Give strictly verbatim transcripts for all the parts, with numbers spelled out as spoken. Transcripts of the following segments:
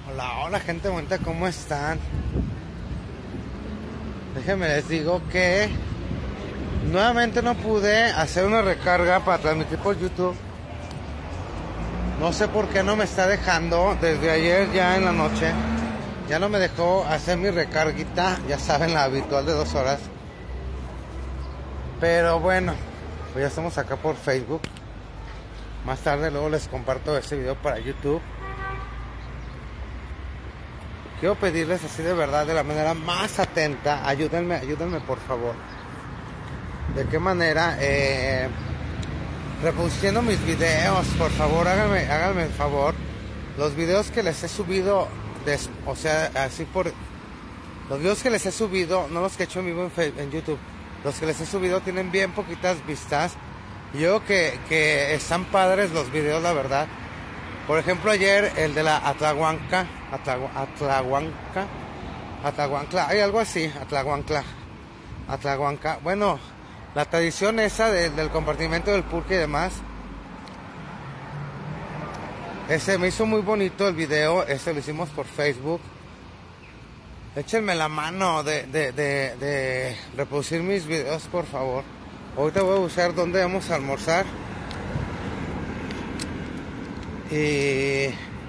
Hola, hola gente bonita, ¿cómo están? Déjenme les digo que nuevamente no pude hacer una recarga para transmitir por YouTube. No sé por qué no me está dejando desde ayer ya en la noche. Ya no me dejó hacer mi recarguita, ya saben, la habitual de dos horas. Pero bueno, pues ya estamos acá por Facebook. Más tarde luego les comparto este video para YouTube. Quiero pedirles así de verdad, de la manera más atenta, ayúdenme, ayúdenme por favor. ¿De qué manera? Eh, reproduciendo mis videos, por favor, háganme, háganme el favor. Los videos que les he subido, de, o sea, así por... Los videos que les he subido, no los que he hecho en vivo en, Facebook, en YouTube, los que les he subido tienen bien poquitas vistas. Yo que, que están padres los videos, la verdad. Por ejemplo, ayer el de la Atlahuanca, Atlahuanca, Atlahuancla, hay algo así, Atlahuancla, Atlahuanca. Bueno, la tradición esa de, del compartimiento del pulque y demás. Ese me hizo muy bonito el video, ese lo hicimos por Facebook. Échenme la mano de, de, de, de reproducir mis videos, por favor. Ahorita voy a buscar dónde vamos a almorzar. Y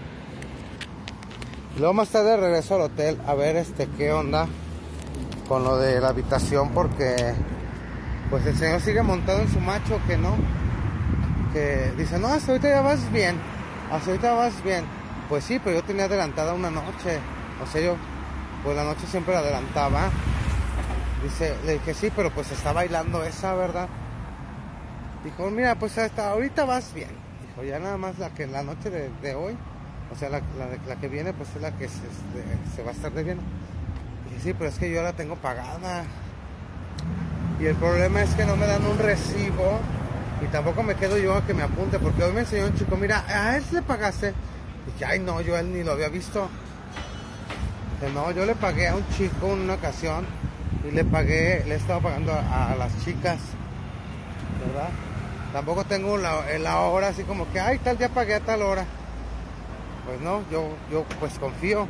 luego más tarde regreso al hotel a ver este qué onda con lo de la habitación, porque pues el señor sigue montado en su macho que no, que dice, no, hasta ahorita ya vas bien, hasta ahorita vas bien. Pues sí, pero yo tenía adelantada una noche, o sea, yo pues la noche siempre la adelantaba. Dice, le dije, sí, pero pues está bailando esa, ¿verdad? Dijo, mira, pues hasta ahorita vas bien. Dijo, ya nada más la que la noche de, de hoy, o sea, la, la, la que viene, pues es la que se, se, se va a estar debiendo. Dije, sí, pero es que yo la tengo pagada. Y el problema es que no me dan un recibo. Y tampoco me quedo yo a que me apunte, porque hoy me enseñó un chico, mira, a él le pagaste. Dije, ay no, yo a él ni lo había visto. Dije, no, yo le pagué a un chico en una ocasión. Y le pagué, le he estado pagando a, a las chicas, ¿verdad? Tampoco tengo la, la hora así como que, ay, tal, ya pagué a tal hora. Pues no, yo, yo pues confío.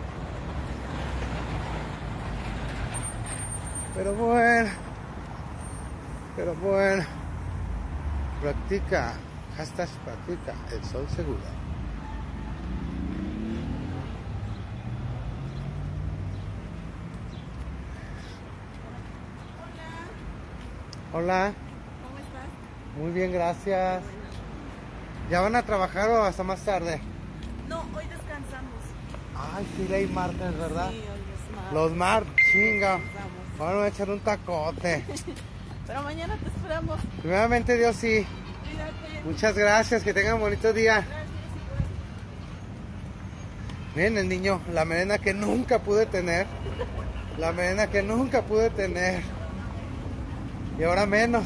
Pero bueno, pero bueno, practica, hashtag practica, el sol seguro. Hola. ¿Cómo estás? Muy bien, gracias. ¿Ya van a trabajar o hasta más tarde? No, hoy descansamos. Ay, sí, ley martes, ¿verdad? Sí, hoy es martes. Los mar, chinga. Descansamos. Vamos a echar un tacote. Pero mañana te esperamos. Primeramente, Dios sí. Cuídate. Muchas gracias, que tengan un bonito día. Gracias, igual. Miren el niño, la melena que nunca pude tener. La melena que nunca pude tener. Y ahora menos.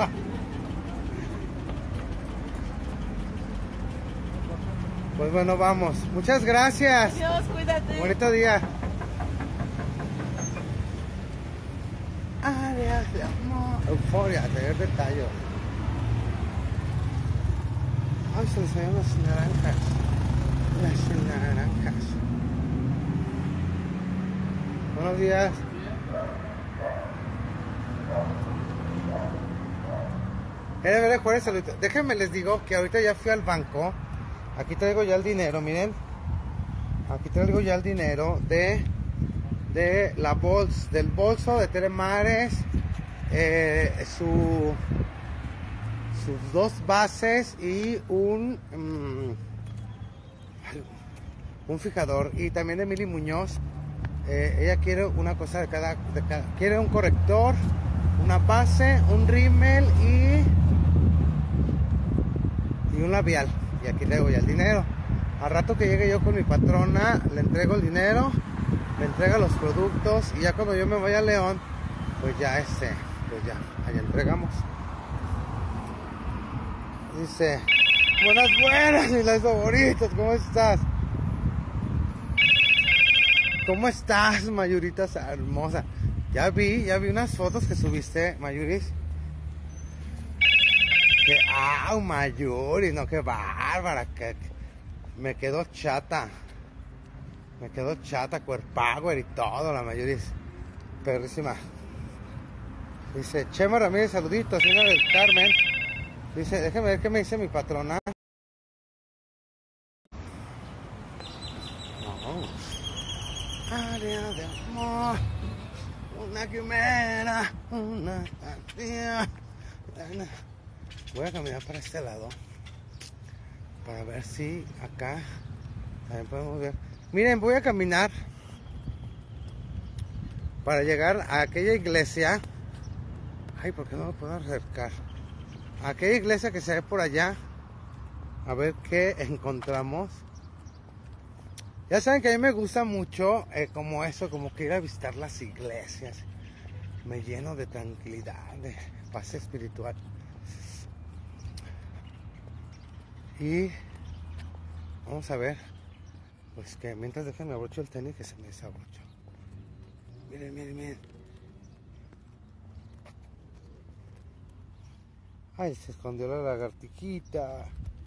Pues bueno, vamos. Muchas gracias. Adiós, cuídate. Bonito día. Áreas de amor. Euforia, tener detalles. Ay, se les salieron las naranjas. Las naranjas. Buenos días. Eh, ver, Juárez, saludito. Déjenme les digo que ahorita ya fui al banco. Aquí traigo ya el dinero, miren. Aquí traigo ya el dinero de de la bolsa, del bolso de Telemares, eh, su sus dos bases y un um, un fijador, y también de Mili Muñoz. Eh, ella quiere una cosa de cada, de cada, quiere un corrector, una base, un rímel y y un labial. Y aquí traigo ya el dinero. Al rato que llegue yo con mi patrona, le entrego el dinero, me entrega los productos, y ya cuando yo me vaya a León, pues ya este, pues ya, allá entregamos. Dice, buenas, buenas, mis favoritos, ¿cómo estás? ¿Cómo estás, Mayurita hermosa? Ya vi, ya vi unas fotos que subiste, Mayuris. Que, ¡au, Mayuri! No, qué bárbara, que me quedo chata. Me quedó chata, cuerpower y todo, la mayoría es perrísima. Dice, Chema Ramírez, saluditos, señora del Carmen. Dice, déjeme ver qué me dice mi patrona. No. Área de amor, una quimera, una tía. Voy a caminar para este lado, para ver si acá también podemos ver. Miren, voy a caminar para llegar a aquella iglesia. Ay, ¿por qué no lo puedo acercar? A aquella iglesia que se ve por allá. A ver qué encontramos. Ya saben que a mí me gusta mucho eh, como eso, como que ir a visitar las iglesias. Me lleno de tranquilidad, de paz espiritual. Y vamos a ver. Pues que mientras déjenme abrocho el tenis que se me desabrochó. Miren, miren, miren. Ay, se escondió la lagartijita.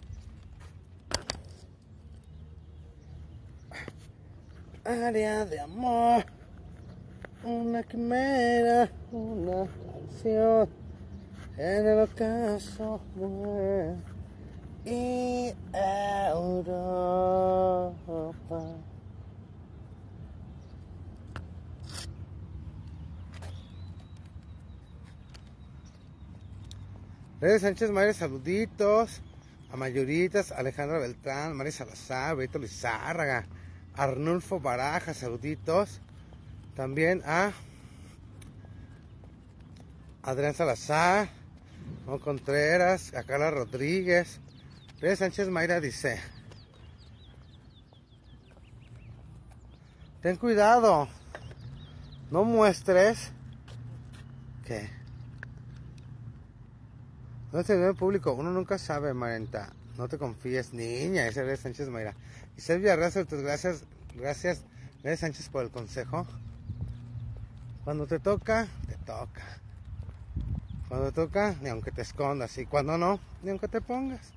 Área de amor, una quimera, una canción en el ocaso muere y Europa. Reyes Sánchez Mayres, saluditos. A Mayoritas, Alejandra Beltrán, María Salazar, Benito Lizárraga, Arnulfo Baraja, saluditos. También a Adrián Salazar, Juan Contreras, a Carla Rodríguez. Reyes Sánchez Mayra dice: ten cuidado, no muestres que no se ve en público, uno nunca sabe, Marenta. No te confíes, niña. Ese es Sánchez Mayra. Y Silvia Raza, gracias, gracias, Reyes Sánchez, por el consejo. Cuando te toca, te toca. Cuando te toca, ni aunque te escondas. Y cuando no, ni aunque te pongas.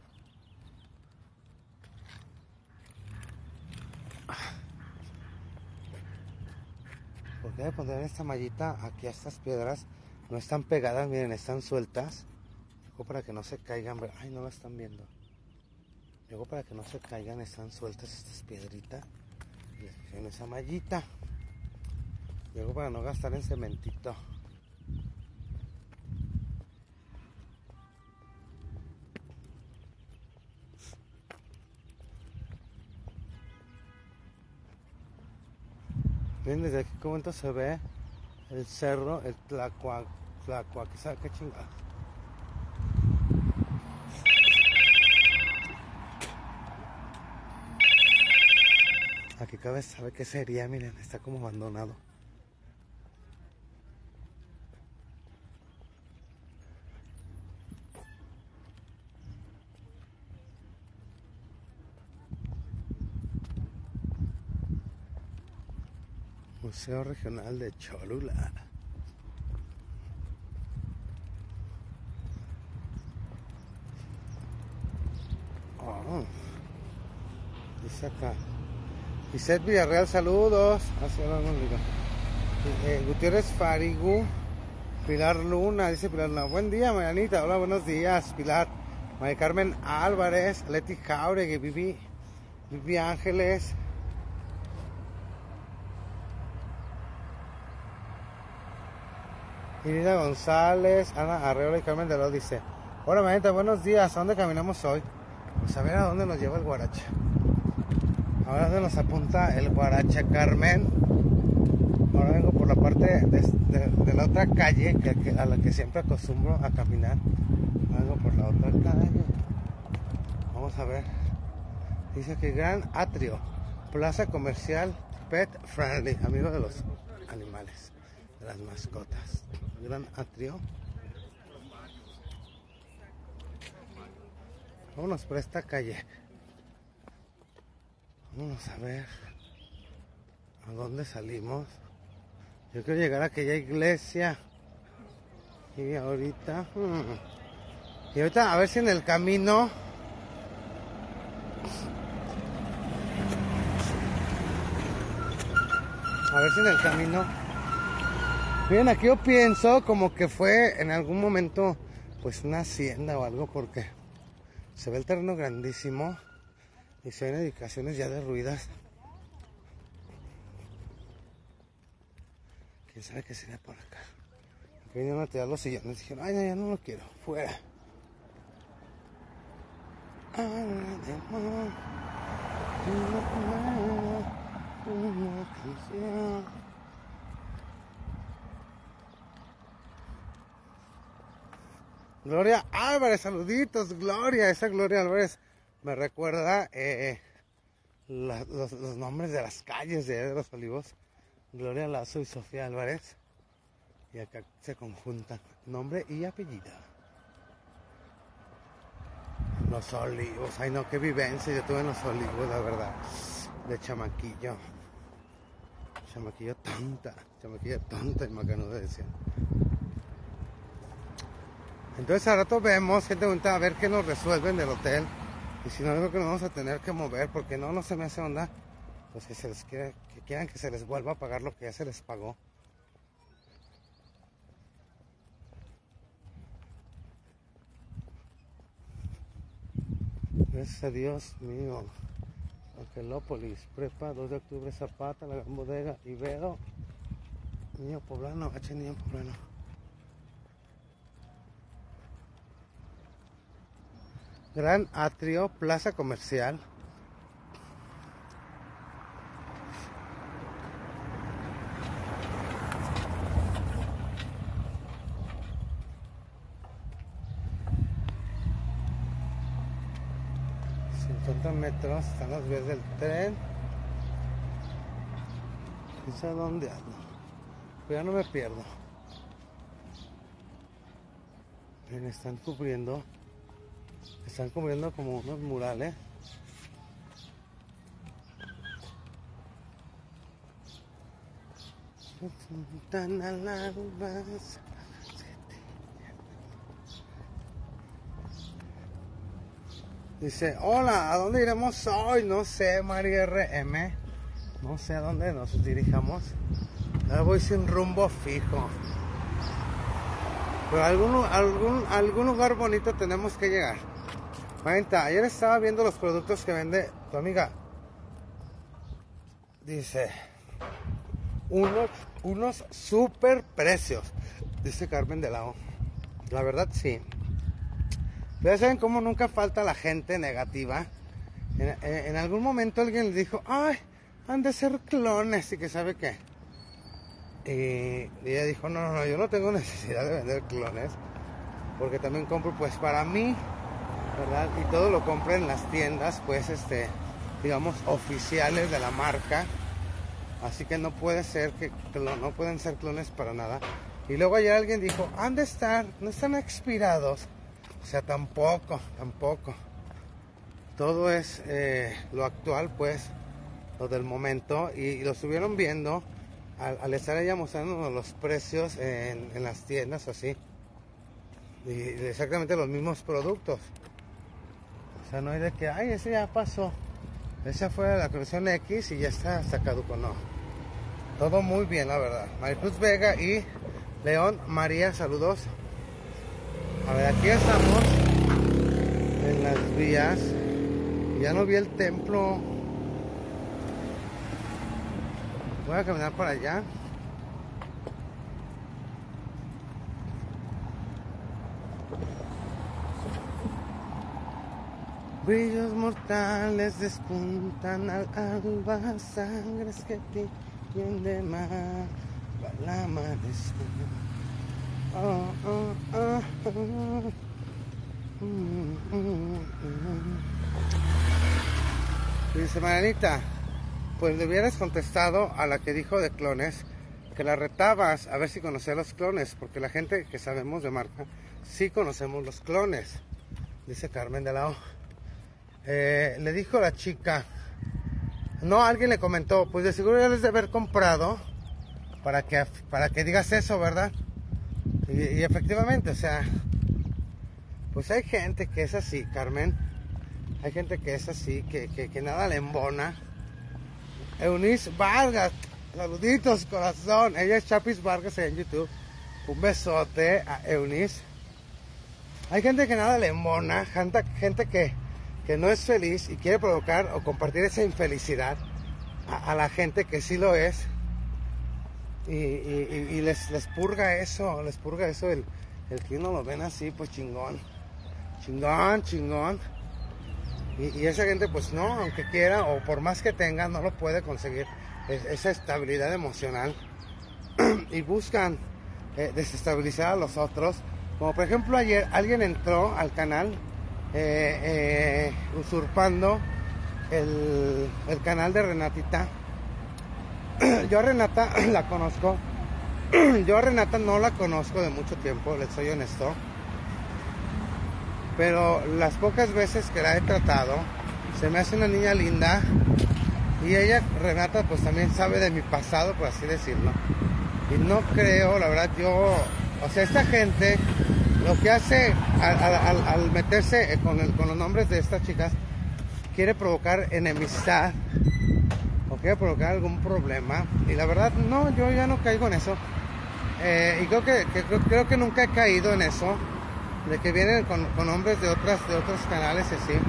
¿Por qué me pondrán esta mallita aquí a estas piedras? No están pegadas, miren, están sueltas. Luego para que no se caigan, ay, no la están viendo. Luego para que no se caigan, están sueltas estas piedritas. Y les pusieron esa mallita. Luego para no gastar en cementito. Miren desde aquí cómo entonces se ve el cerro, el Tlacuac, Tlacuac, ¿sabe qué chingada? Aquí cabe sabe qué sería, miren, está como abandonado. Museo Regional de Cholula. Oh, dice acá. Isette Villarreal, saludos. Eh, Gutiérrez Farigu, Pilar Luna, dice Pilar Luna. Buen día, Marianita. Hola, buenos días, Pilar. María Carmen Álvarez, Leti Jauregui, Vivi, Vivi Ángeles. Irina González, Ana Arreola y Carmen de Lo dice: hola, Marianita, buenos días. ¿A dónde caminamos hoy? Pues a ver a dónde nos lleva el Guaracha. Ahora se nos apunta el Guaracha, Carmen. Ahora vengo por la parte de, de, de la otra calle que, que, a la que siempre acostumbro a caminar. Vengo por la otra calle. Vamos a ver. Dice que Gran Atrio, plaza comercial pet friendly, amigo de los animales, de las mascotas. Gran Atrio. Vámonos por esta calle. Vamos a ver a dónde salimos. Yo quiero llegar a aquella iglesia. Y ahorita... Hmm, y ahorita a ver si en el camino... A ver si en el camino. Miren, aquí yo pienso como que fue en algún momento pues una hacienda o algo, porque se ve el terreno grandísimo y se ven edificaciones ya derruidas. Quién sabe qué sería por acá. Aquí vinieron a tirar los sillones. Dijeron, ay, no, ya no lo quiero, fuera. Gloria Álvarez, saluditos, Gloria. Esa Gloria Álvarez me recuerda eh, la, los, los nombres de las calles de, de Los Olivos. Gloria Lazo y Sofía Álvarez. Y acá se conjuntan nombre y apellido. Los Olivos, ay no, qué vivencia yo tuve en Los Olivos, la verdad. De chamaquillo. Chamaquillo tonta, chamaquillo tonta y macanuda decían. Entonces al rato vemos, gente bonita, a ver qué nos resuelven del hotel. Y si no, creo que nos vamos a tener que mover, porque no, no se me hace onda. Pues que se les quiere, que quieran que se les vuelva a pagar lo que ya se les pagó. Gracias a Dios mío. Angelópolis, Prepa, dos de octubre, Zapata, La Gran Bodega, Ibero, Niño Poblano, H. Niño Poblano. Gran Atrio, Plaza Comercial. cincuenta metros, están las vías del tren. No sé dónde ando, pero ya no me pierdo. Miren, están cubriendo, están cubriendo como unos murales. Tan alarmas. Dice, hola, ¿a dónde iremos hoy? No sé, María R M. No sé a dónde nos dirijamos. Ahora voy sin rumbo fijo. Pero algún, algún, algún lugar bonito tenemos que llegar. Marita, ayer estaba viendo los productos que vende tu amiga. Dice, unos, unos super precios. Dice Carmen de la O. La verdad, sí. Pero saben cómo nunca falta la gente negativa. En, en, en algún momento alguien le dijo, ay, han de ser clones y que sabe qué. Y, y ella dijo, no, no, no, yo no tengo necesidad de vender clones. Porque también compro pues para mí, ¿verdad? Y todo lo compro en las tiendas, pues, este, digamos, oficiales de la marca. Así que no puede ser que, no pueden ser clones para nada. Y luego ayer alguien dijo, han de estar, no están expirados. O sea, tampoco, tampoco. Todo es eh, lo actual, pues, lo del momento. Y, y lo estuvieron viendo al, al estar ella mostrando los precios en, en las tiendas, así. Y exactamente los mismos productos. O sea, no hay de que, ay, ese ya pasó. Esa fue la colección X y ya está, está caduco, no. Todo muy bien, la verdad. Maricruz Vega y León María, saludos. A ver, aquí estamos en las vías. Ya no vi el templo. Voy a caminar para allá. Brillos mortales despuntan al alba, sangres que tiñen de mar al amanecer. Oh, oh, oh, oh. Mm, mm, mm. Dice Marianita, pues le hubieras contestado a la que dijo de clones, que la retabas a ver si conocía los clones, porque la gente que sabemos de marca, sí conocemos los clones. Dice Carmen de la O. Eh, le dijo la chica, no, alguien le comentó, pues de seguro ya les de haber comprado para que, para que digas eso, ¿verdad? Y, y efectivamente, o sea, pues hay gente que es así, Carmen. Hay gente que es así, que, que, que nada le embona. Eunice Vargas, Saluditos, corazón. Ella es Chapis Vargas en YouTube. Un besote a Eunice. Hay gente que nada le embona, gente, gente que, que no es feliz y quiere provocar o compartir esa infelicidad a, a la gente que sí lo es. Y, y, y les, les purga eso, les purga eso el, el que uno lo ven así, pues chingón. Chingón, chingón. Y, y esa gente pues no, aunque quiera o por más que tenga, no lo puede conseguir es, esa estabilidad emocional. Y buscan eh, desestabilizar a los otros. Como por ejemplo ayer alguien entró al canal eh, eh, usurpando el, el canal de Renatita. Yo a Renata la conozco. Yo a Renata no la conozco de mucho tiempo, les soy honesto. Pero las pocas veces que la he tratado, se me hace una niña linda. Y ella, Renata, pues también sabe de mi pasado, por así decirlo. Y no creo, la verdad, yo... O sea, esta gente lo que hace al, al, al meterse con, el, con los nombres de estas chicas, quiere provocar enemistad o quiere provocar algún problema. Y la verdad, no, yo ya no caigo en eso. Eh, y creo que, que creo, creo que nunca he caído en eso, de que vienen con, con nombres de, otras, de otros canales y así.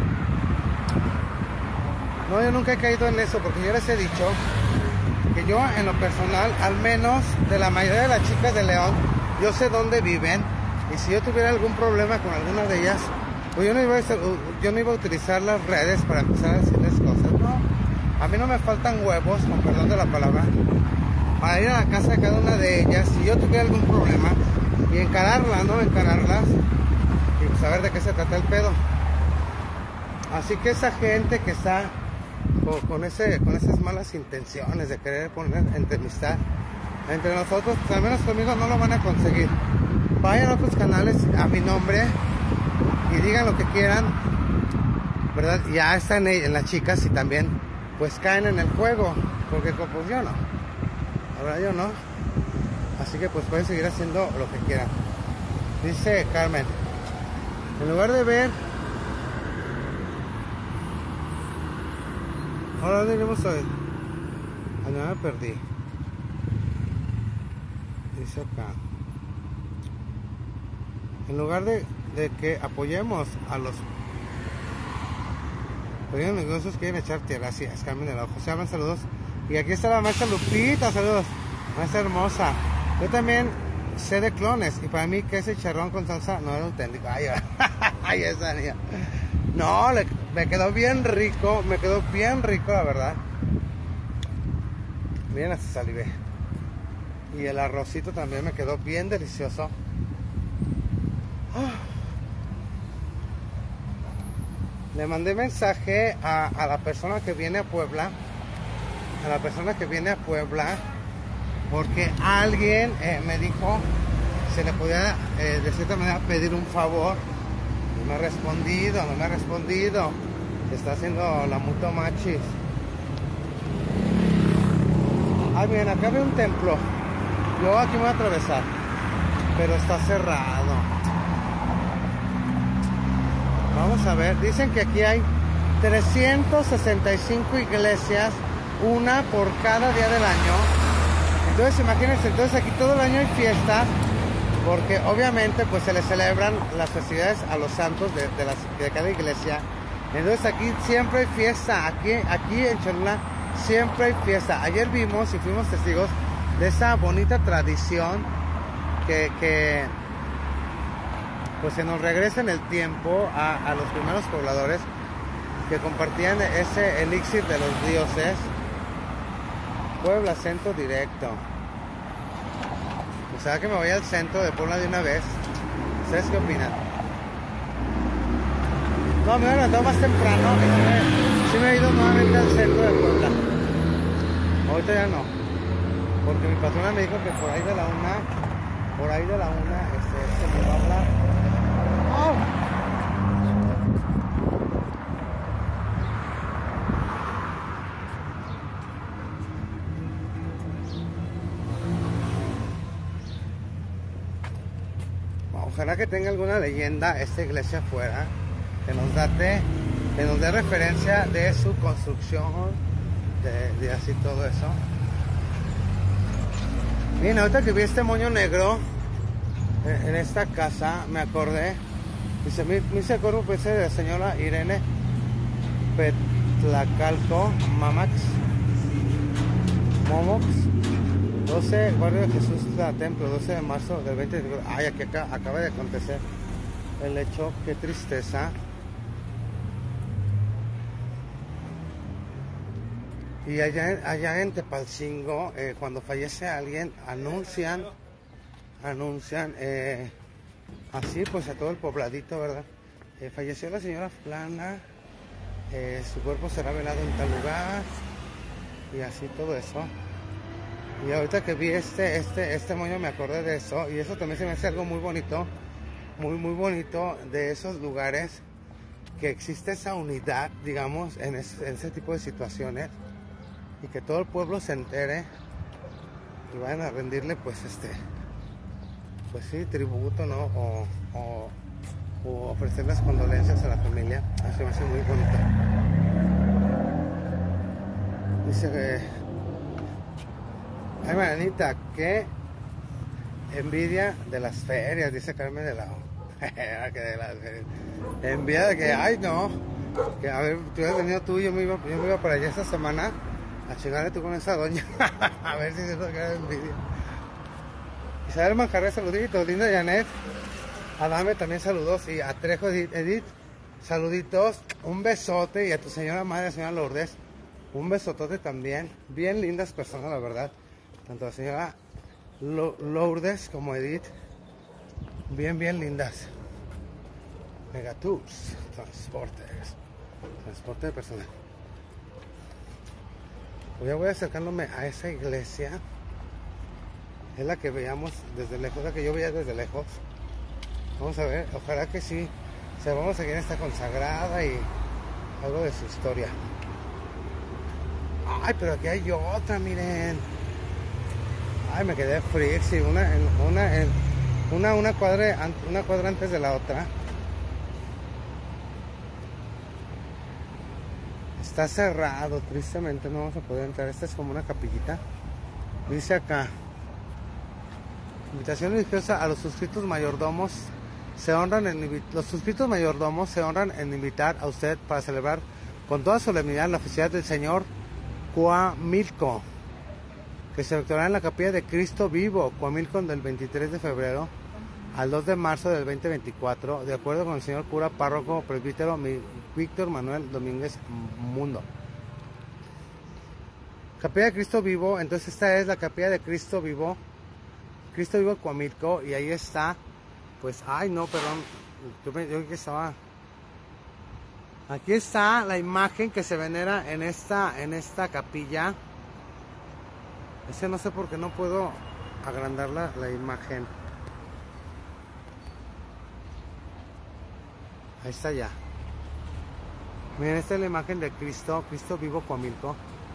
No, yo nunca he caído en eso, porque yo les he dicho que yo en lo personal, al menos de la mayoría de las chicas de León, yo sé dónde viven, y si yo tuviera algún problema con alguna de ellas, pues yo no iba a, hacer, yo no iba a utilizar las redes para empezar a decirles cosas, no. A mí no me faltan huevos, con perdón de la palabra, para ir a la casa de cada una de ellas, si yo tuviera algún problema, y encararlas, ¿no? Encararlas, y pues saber de qué se trata el pedo. Así que esa gente que está con, con, ese, con esas malas intenciones de querer poner enemistad entre nosotros, pues al menos conmigo no lo van a conseguir. Vayan a otros canales a mi nombre y digan lo que quieran, ¿verdad? Ya están en las chicas y también pues caen en el juego, porque pues yo no, ahora yo no. Así que pues pueden seguir haciendo lo que quieran. Dice Carmen, en lugar de ver... Ahora dónde iremos hoy. Ah, no, me perdí. Dice acá. En lugar de, de que apoyemos a los pequeños negocios que quieren echar tierra. Así es, Carmen de la José, Aman, saludos. Y aquí está la maestra Lupita, saludos. Maestra hermosa. Yo también sé de clones. Y para mí que ese charrón con salsa no era auténtico. Ay, ay, esa niña. No, le, me quedó bien rico. Me quedó bien rico, la verdad. Miren, hasta salivé. Y el arrocito también me quedó bien delicioso. Oh. Le mandé mensaje a, a la persona que viene a Puebla. A la persona que viene a Puebla. Porque alguien eh, me dijo se le podía eh, de cierta manera pedir un favor. No me ha respondido, no me ha respondido. Está haciendo la muto machis. Ah, bien, acá veo un templo. Yo aquí me voy a atravesar, pero está cerrado. Vamos a ver, dicen que aquí hay trescientas sesenta y cinco iglesias, una por cada día del año. Entonces imagínense, entonces aquí todo el año hay fiesta, porque obviamente pues se le celebran las festividades a los santos de, de, las, de cada iglesia. Entonces aquí siempre hay fiesta, aquí, aquí en Cholula siempre hay fiesta. Ayer vimos y fuimos testigos de esa bonita tradición que, que pues se nos regresa en el tiempo a, a los primeros pobladores que compartían ese elixir de los dioses. Puebla, centro directo. O sea que me voy al centro de Puebla de una vez. ¿Ustedes qué opinan? No, me voy a levantar más temprano. Sí me he ido nuevamente al centro de Puebla. Ahorita ya no. Porque mi patrona me dijo que por ahí de la una, por ahí de la una, este, se me va a hablar. ¡Oh! Ojalá que tenga alguna leyenda esta iglesia afuera, que nos date, que nos dé referencia de su construcción, de, de así todo eso. Bien, ahorita que vi este moño negro en, en esta casa, me acordé. Dice, me, me hice acuerdo pues, de la señora Irene Petlacalco Mamax Momox, doce, Barrio de Jesús la Templo, doce de marzo del veinte. Ay, aquí acá, acaba de acontecer el hecho, qué tristeza. Y allá, allá en Tepalcingo, eh, cuando fallece alguien, anuncian, anuncian, eh, así pues a todo el pobladito, ¿verdad? Eh, falleció la señora fulana, eh, su cuerpo será velado en tal lugar, y así todo eso. Y ahorita que vi este, este, este moño me acordé de eso, y eso también se me hace algo muy bonito, muy, muy bonito de esos lugares, que existe esa unidad, digamos, en ese, en ese tipo de situaciones. Y que todo el pueblo se entere y vayan a rendirle pues este pues sí, tributo, ¿no? O, o, o ofrecer las condolencias a la familia. Eso me hace muy bonito. Dice que ay, Marianita, qué envidia de las ferias, dice Carmen de la que de las ferias. Envidia de que, ay no, que a ver, tú hubieras venido tú y yo me iba, yo me iba para allá esta semana a chingarle tú con esa doña. A ver si se nos queda envidia. Isabel Manjarres, saluditos. Linda Janet. Adame también saludos. Y a Trejo Edith, Edith, saluditos. Un besote. Y a tu señora madre, señora Lourdes, un besotote también. Bien lindas personas, la verdad. Tanto la señora Lourdes como Edith. Bien, bien lindas. Megatours. Transportes. Transporte de personas. Pues ya voy acercándome a esa iglesia. Es la que veíamos desde lejos, la que yo veía desde lejos. Vamos a ver, ojalá que sí. O sea, vamos a ver, está consagrada y algo de su historia. Ay, pero aquí hay otra, miren. Ay, me quedé frío, sí, una, en, una, en, una, una cuadra, una cuadra antes de la otra. Está cerrado, tristemente no vamos a poder entrar. Esta es como una capillita. Dice acá: invitación religiosa a los suscritos mayordomos. Se honran en, los suscritos mayordomos se honran en invitar a usted para celebrar con toda solemnidad la festividad del Señor Coamilco, que se efectuará en la capilla de Cristo Vivo, Coamilco, del veintitrés de febrero al dos de marzo del veinte veinticuatro, de acuerdo con el señor cura párroco presbítero Víctor Manuel Domínguez Mundo. Capilla de Cristo Vivo, entonces esta es la capilla de Cristo Vivo, Cristo Vivo Coamilco, y ahí está, pues, ay no, perdón, yo, yo creo que estaba, aquí está la imagen que se venera en esta, en esta capilla. Es que no sé por qué no puedo agrandar la, la imagen. Ahí está ya. Miren, esta es la imagen de Cristo, Cristo Vivo Coamilco.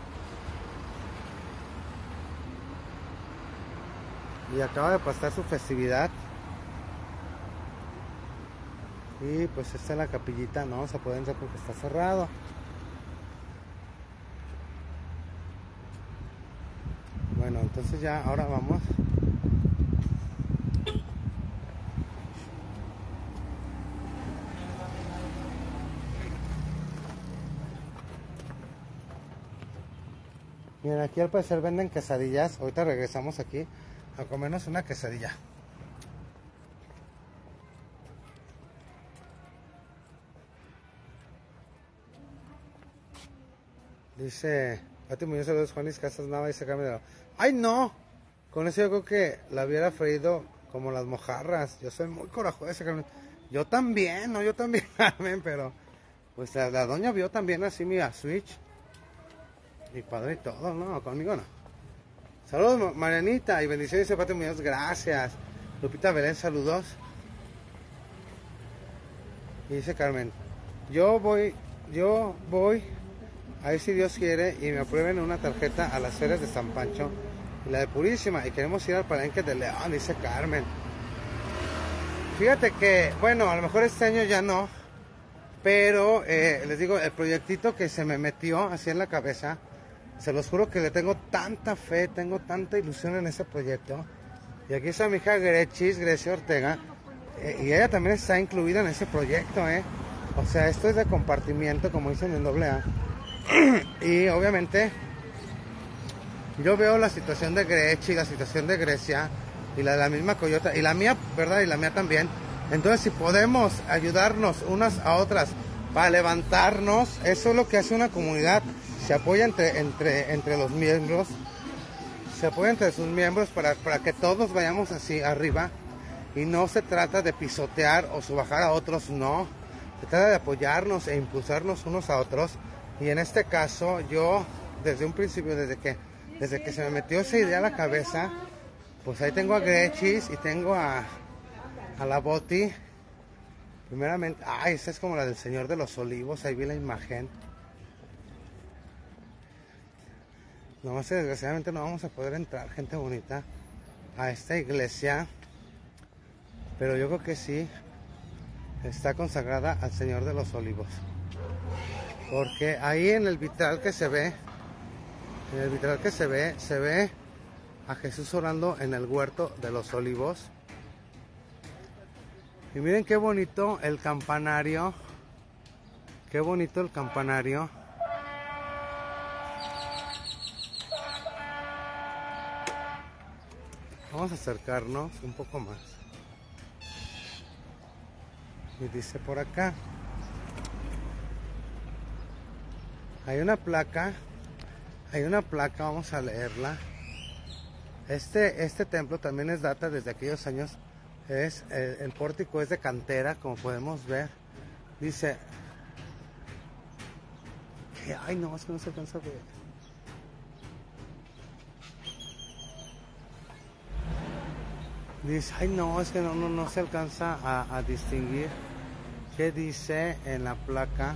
Y acaba de pasar su festividad. Y pues esta es la capillita, no vamos a poder entrar porque está cerrado. Bueno, entonces ya, ahora vamos. Miren, aquí al parecer venden quesadillas. Ahorita regresamos aquí a comernos una quesadilla. Dice Pati Muñoz, saludos, Juanis Casas Nava, dice Carmen de la... ¡Ay, no! Con eso yo creo que la hubiera freído como las mojarras. Yo soy muy corajuda, Carmen. Yo también, no, yo también, Carmen, pero... Pues la, la doña vio también así mi Switch. Y padre y todo, no, conmigo no. Saludos, Marianita, y bendiciones, dice Pati Muñoz, gracias. Lupita Belén, saludos. Y dice Carmen, yo voy, yo voy... A ver si Dios quiere y me aprueben una tarjeta a las ferias de San Pancho y la de Purísima, y queremos ir al Palenque de León, dice Carmen. Fíjate que, bueno, a lo mejor este año ya no, pero eh, les digo, el proyectito que se me metió así en la cabeza, se los juro que le tengo tanta fe, tengo tanta ilusión en ese proyecto. Y aquí está mi hija Grechis, Grecia Ortega, eh, y ella también está incluida en ese proyecto, ¿eh? O sea, esto es de compartimiento, como dicen en doble A. Y obviamente yo veo la situación de Grechi, la situación de Grecia y la de la misma Coyota, y la mía, ¿verdad? Y la mía también. Entonces, si podemos ayudarnos unas a otras para levantarnos, eso es lo que hace una comunidad. Se apoya entre, entre, entre los miembros, se apoya entre sus miembros para, para que todos vayamos así arriba. Y no se trata de pisotear o subajar a otros, no. Se trata de apoyarnos e impulsarnos unos a otros. Y en este caso, yo, desde un principio, desde que, desde que se me metió esa idea a la cabeza, pues ahí tengo a Grechis y tengo a, a la Boti. Primeramente, ay, esta es como la del Señor de los Olivos, ahí vi la imagen. No más, desgraciadamente no vamos a poder entrar, gente bonita, a esta iglesia. Pero yo creo que sí está consagrada al Señor de los Olivos. Porque ahí en el vitral que se ve, en el vitral que se ve, se ve a Jesús orando en el huerto de los olivos. Y miren qué bonito el campanario. Qué bonito el campanario. Vamos a acercarnos un poco más. Y dice por acá. Hay una placa, hay una placa, vamos a leerla. Este, este templo también es data desde aquellos años. Es, el, el pórtico es de cantera, como podemos ver. Dice, que, ay no, es que no se alcanza a ver. Dice, ay no, es que no, no, no se alcanza a, a distinguir qué dice en la placa.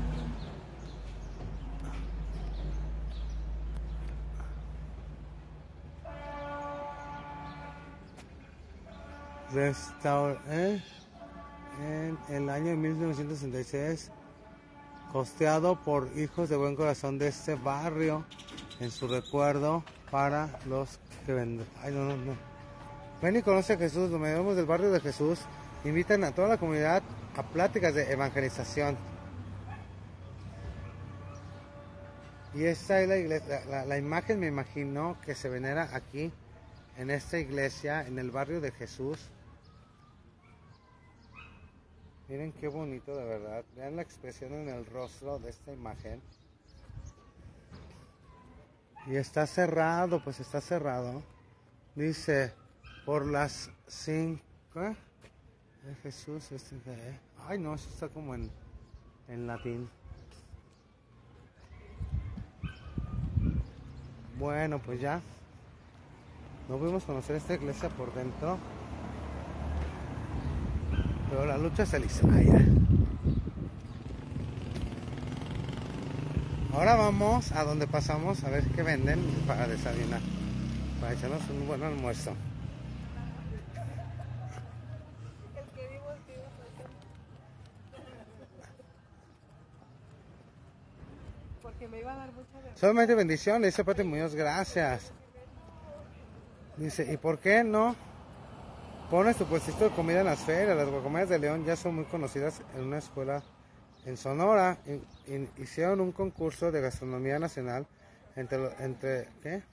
Restaur ¿eh? En el año mil novecientos sesenta y seis, costeado por hijos de buen corazón de este barrio, en su recuerdo para los que venden. Ay, no, no, no. Ven y conoce a Jesús, los medios del barrio de Jesús invitan a toda la comunidad a pláticas de evangelización. Y esta es la iglesia, la, la, la imagen, me imagino, que se venera aquí, en esta iglesia, en el barrio de Jesús. Miren qué bonito, de verdad. Vean la expresión en el rostro de esta imagen. Y está cerrado, pues está cerrado. Dice, por las cinco... ¿eh? Jesús, este, ¿eh? Ay no, eso está como en, en latín. Bueno, pues ya. No pudimos conocer esta iglesia por dentro. Pero la lucha se Elisaya. Ahora vamos a donde pasamos a ver qué venden para desayunar. Para echarnos un buen almuerzo. Porque me iba a dar mucha vergüenza. Solamente bendición, le dice Pati Muñoz, gracias. Dice, ¿y por qué no pones tu puestito de comida en las ferias? Las guacamayas de León ya son muy conocidas en una escuela en Sonora. In, in, hicieron un concurso de gastronomía nacional entre, entre, ¿qué?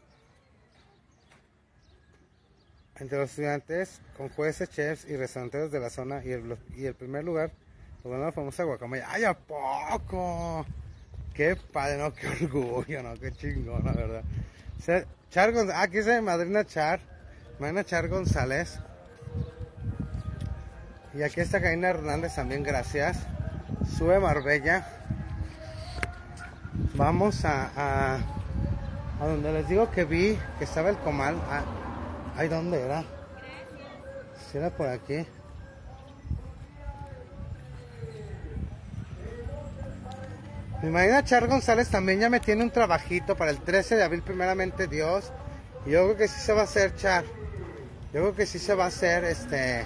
entre los estudiantes con jueces, chefs y restauranteros de la zona. Y el, y el primer lugar lo ganó la famosa guacamaya. ¡Ay, a poco! ¡Qué padre, no! ¡Qué orgullo, no! ¡Qué chingón, la verdad! O sea, Char González, aquí dice madrina Char, madrina Char González. Y aquí está Karina Hernández también, gracias. Sube Marbella. Vamos a, a, a donde les digo que vi que estaba el comal. Ah, ay, ¿dónde era? Si era por aquí. Mi madrina Char González también ya me tiene un trabajito para el trece de abril, primeramente Dios. Y yo creo que sí se va a hacer, Char. Yo creo que sí se va a hacer este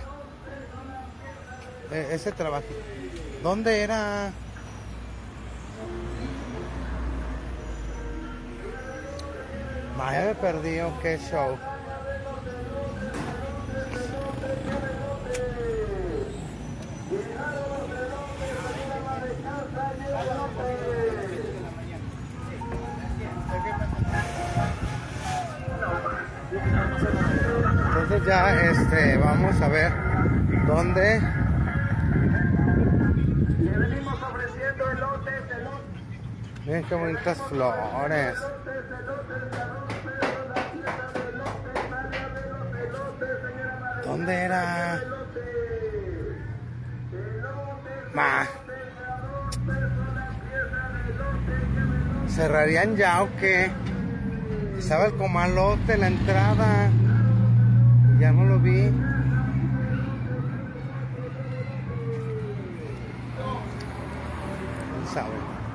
ese trabajo. ¿Dónde era? Vaya, me perdí, ¿o qué show? Entonces ya este vamos a ver dónde venimos ofreciendo elotes, elotes. miren qué bonitas flores. ¿Dónde era? Ma. ¿Cerrarían ya o qué? Estaba el comalote en la entrada. Y ya no lo vi. ¿Quién sabe?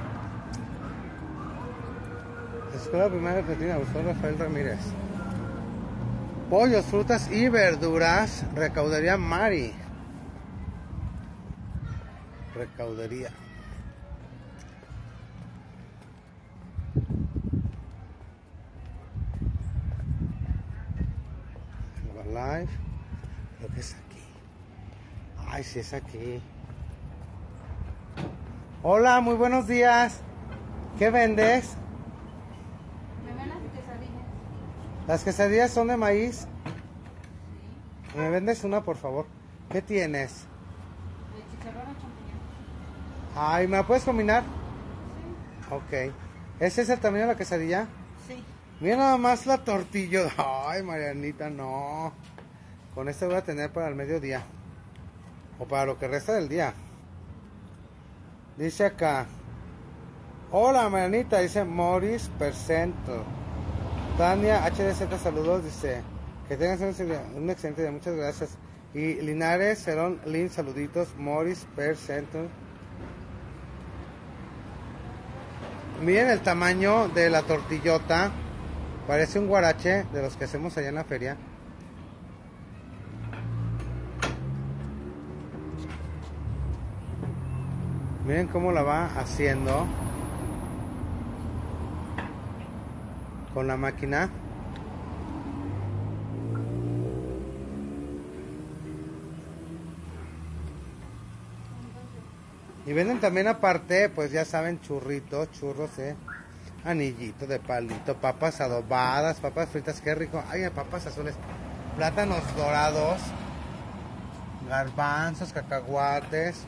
Escuela Primaria Argentina, Gustavo Rafael Ramírez. Pollos, frutas y verduras. Recaudería Mari. Recaudería. Live. Creo que es aquí. Ay, sí es aquí. Hola, muy buenos días. ¿Qué vendes? Me ven las quesadillas. Las quesadillas son de maíz. ¿Me vendes una, por favor? ¿Qué tienes? De chicharrón o champiñón. Ay, ¿me la puedes combinar? Sí. Ok. ¿Ese es el tamaño de la quesadilla? Sí. Mira nada más la tortilla. Ay, Marianita, no. Con esto voy a tener para el mediodía. O para lo que resta del día. Dice acá. Hola, Marianita. Dice Morris Percento. Tania H D Z, saludos. Dice que tengas un, un excelente día. Muchas gracias. Y Linares Cerón Lin, saluditos. Morris Percento. Miren el tamaño de la tortillota. Parece un guarache de los que hacemos allá en la feria. Miren cómo la va haciendo con la máquina. Y venden también aparte, pues ya saben, churritos, churros, eh. Anillito de palito, papas adobadas, papas fritas, qué rico. Ay, papas azules, plátanos dorados, garbanzos, cacahuates.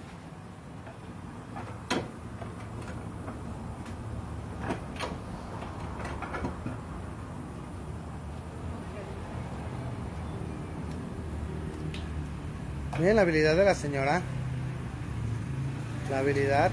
Miren la habilidad de la señora. La habilidad.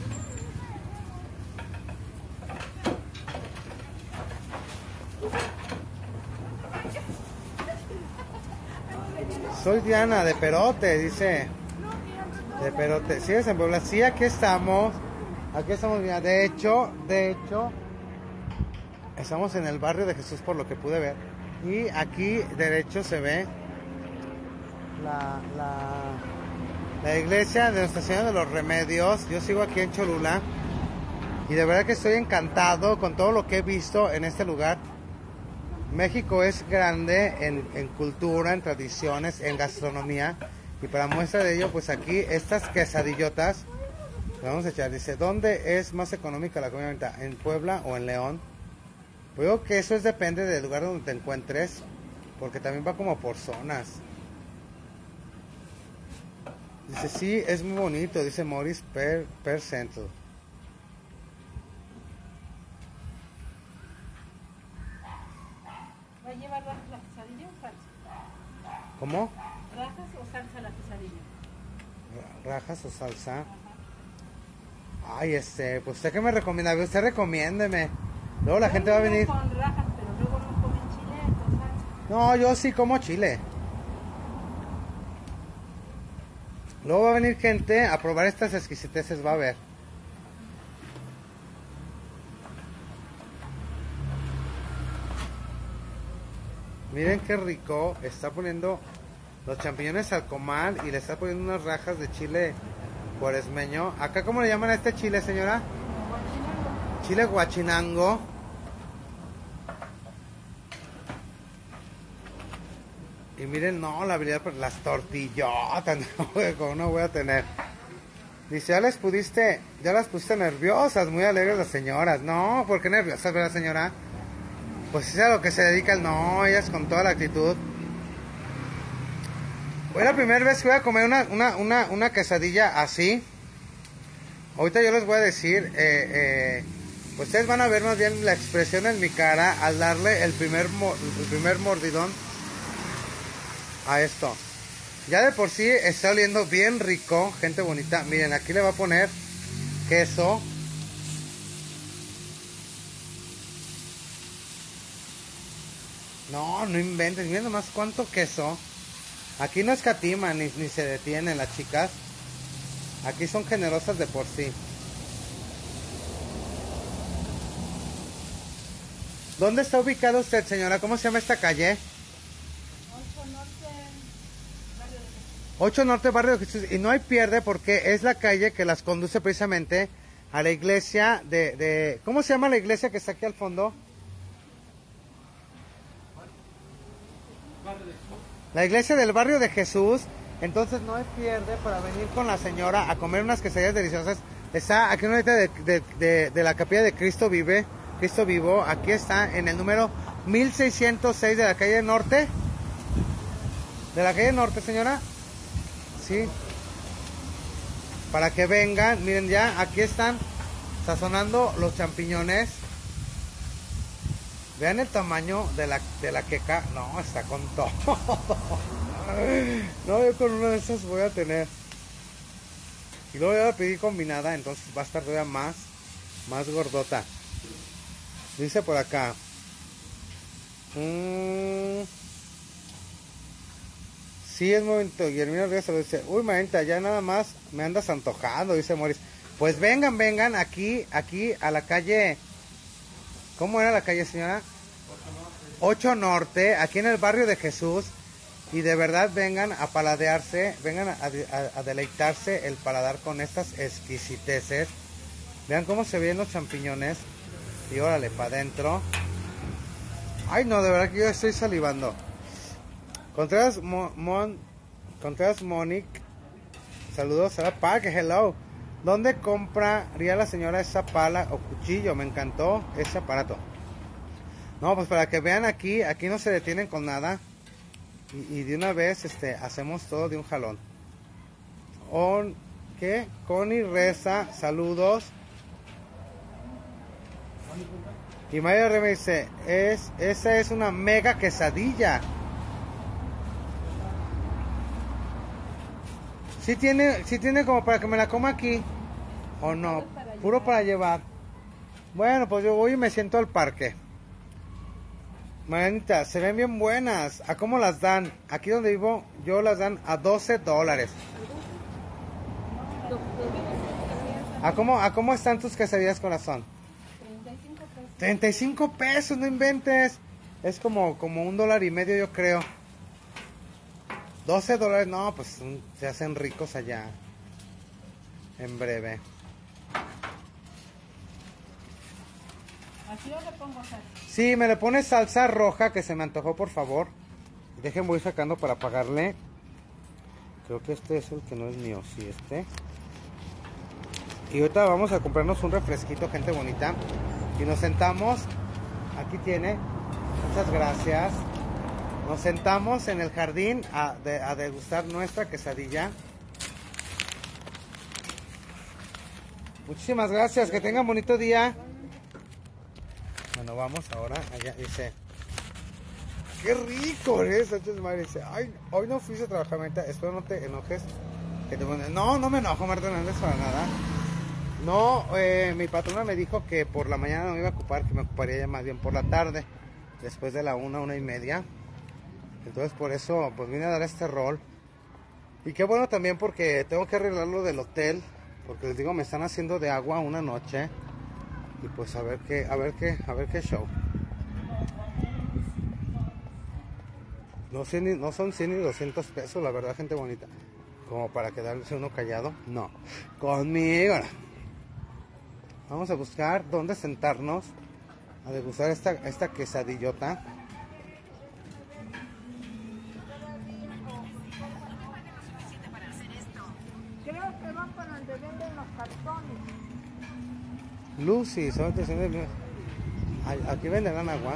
Soy Diana de Perote, dice. De Perote. ¿Sigues en Puebla? Sí, aquí estamos. Aquí estamos, mira. De hecho, de hecho, estamos en el barrio de Jesús, por lo que pude ver. Y aquí derecho se ve la, la, la iglesia de Nuestra Señora de los Remedios. Yo sigo aquí en Cholula. Y de verdad que estoy encantado con todo lo que he visto en este lugar. México es grande en, en cultura, en tradiciones, en gastronomía. Y para muestra de ello, pues aquí estas quesadillotas, vamos a echar. Dice, ¿dónde es más económica la comida? ¿En Puebla o en León? Pues digo que eso es depende del lugar donde te encuentres, porque también va como por zonas. Dice, sí, es muy bonito, dice Morris per, per Centro. ¿Va a llevar rajas la quesadilla o salsa? ¿Cómo? ¿Rajas o salsa la quesadilla? Rajas o salsa. Ajá. Ay, este, pues usted qué me recomienda, usted recomiéndeme. Luego la yo gente va a venir. Con rajas, pero luego no comen chile con salsa. No, yo sí como chile. Luego va a venir gente a probar estas exquisiteces, va a ver. Miren qué rico, está poniendo los champiñones al comal y le está poniendo unas rajas de chile cuaresmeño. ¿Acá cómo le llaman a este chile, señora? Chile guachinango. Y miren, no, la habilidad, pero las tortillotas, no, ¿cómo no voy a tener? Dice, ya les pudiste, ya las pusiste nerviosas, muy alegres las señoras. No, ¿por qué nerviosas, verdad, señora? Pues es a lo que se dedica el no, ellas con toda la actitud. Fue la primera vez que voy a comer una, una, una, una quesadilla así. Ahorita yo les voy a decir, eh, eh, ustedes van a ver más bien la expresión en mi cara al darle el primer, el primer mordidón a esto. Ya de por sí está oliendo bien rico, gente bonita. Miren, aquí le voy a poner queso. No, no inventes, miren nomás cuánto queso. Aquí no escatiman ni, ni se detienen las chicas. Aquí son generosas de por sí. ¿Dónde está ubicado usted, señora? ¿Cómo se llama esta calle? ocho Norte, Barrio de Jesús. Y no hay pierde porque es la calle que las conduce precisamente a la iglesia de... de ¿cómo se llama la iglesia que está aquí al fondo? La iglesia del Barrio de Jesús. Entonces no hay pierde para venir con la señora a comer unas quesadillas deliciosas. Está aquí en una de, de, de, de la capilla de Cristo Vive, Cristo Vivo. Aquí está en el número mil seiscientos seis de la calle Norte. De la calle Norte, señora. Sí. Para que vengan, miren ya, aquí están sazonando los champiñones. Vean el tamaño de la, de la queca. No, está con todo. No, yo con una de esas voy a tener. Y luego voy a pedir combinada, entonces va a estar todavía más, más gordota. Dice por acá. Mmm... Sí, es momento. Guillermina Ríos se lo dice. Uy, manita, ya nada más me andas antojando, dice Moris. Pues vengan, vengan aquí, aquí a la calle. ¿Cómo era la calle, señora? ocho Norte, aquí en el Barrio de Jesús. Y de verdad vengan a paladearse, vengan a, a, a deleitarse el paladar con estas exquisiteces. Vean cómo se ven los champiñones. Y órale, para adentro. Ay, no, de verdad que yo estoy salivando. Contreras Mon, Mon Contreras Monique, saludos a la Parque, hello. ¿Dónde compraría la señora esa pala o cuchillo? Me encantó ese aparato. No, pues para que vean aquí, aquí no se detienen con nada. Y, y de una vez este, hacemos todo de un jalón. On, ¿qué? Connie Reza, saludos. Y María Reme dice, es, esa es una mega quesadilla. Sí tiene, sí tiene como para que me la coma aquí. ¿O no? Puro para llevar. Bueno, pues yo voy y me siento al parque. Marianita, se ven bien buenas. ¿A cómo las dan? Aquí donde vivo, yo las dan a doce dólares. ¿A cómo, a cómo están tus quesadillas, corazón? treinta y cinco pesos, no inventes. Es como, como un dólar y medio, yo creo. doce dólares, no, pues se hacen ricos allá. En breve. ¿Así o le pongo salsa? Sí, me le pones salsa roja que se me antojó, por favor. Dejen, voy sacando para pagarle. Creo que este es el que no es mío, sí, este. Y ahorita vamos a comprarnos un refresquito, gente bonita. Y nos sentamos. Aquí tiene. Muchas gracias. Nos sentamos en el jardín a, de, a degustar nuestra quesadilla. Muchísimas gracias, que tengan bonito día. Bueno, vamos ahora allá, dice. ¡Qué rico es! Sánchez Madre dice, ay, hoy no fuiste a trabajar, Marta, espero no te enojes. Que te... No, no me enojo, Marta Hernández, para nada. No, eh, mi patrona me dijo que por la mañana no me iba a ocupar, que me ocuparía ya más bien por la tarde, después de la una, una y media. Entonces por eso pues vine a dar este rol. Y qué bueno también porque tengo que arreglar lo del hotel, porque les digo, me están haciendo de agua una noche. Y pues a ver qué, a ver qué, a ver qué show. No, cien ni, no son cien ni doscientos pesos, la verdad, gente bonita. Como para quedarse uno callado, no. Conmigo no. Vamos a buscar dónde sentarnos a degustar esta, esta quesadillota. Lucy, son estaciones de Lucy. Ay, aquí venderán agua.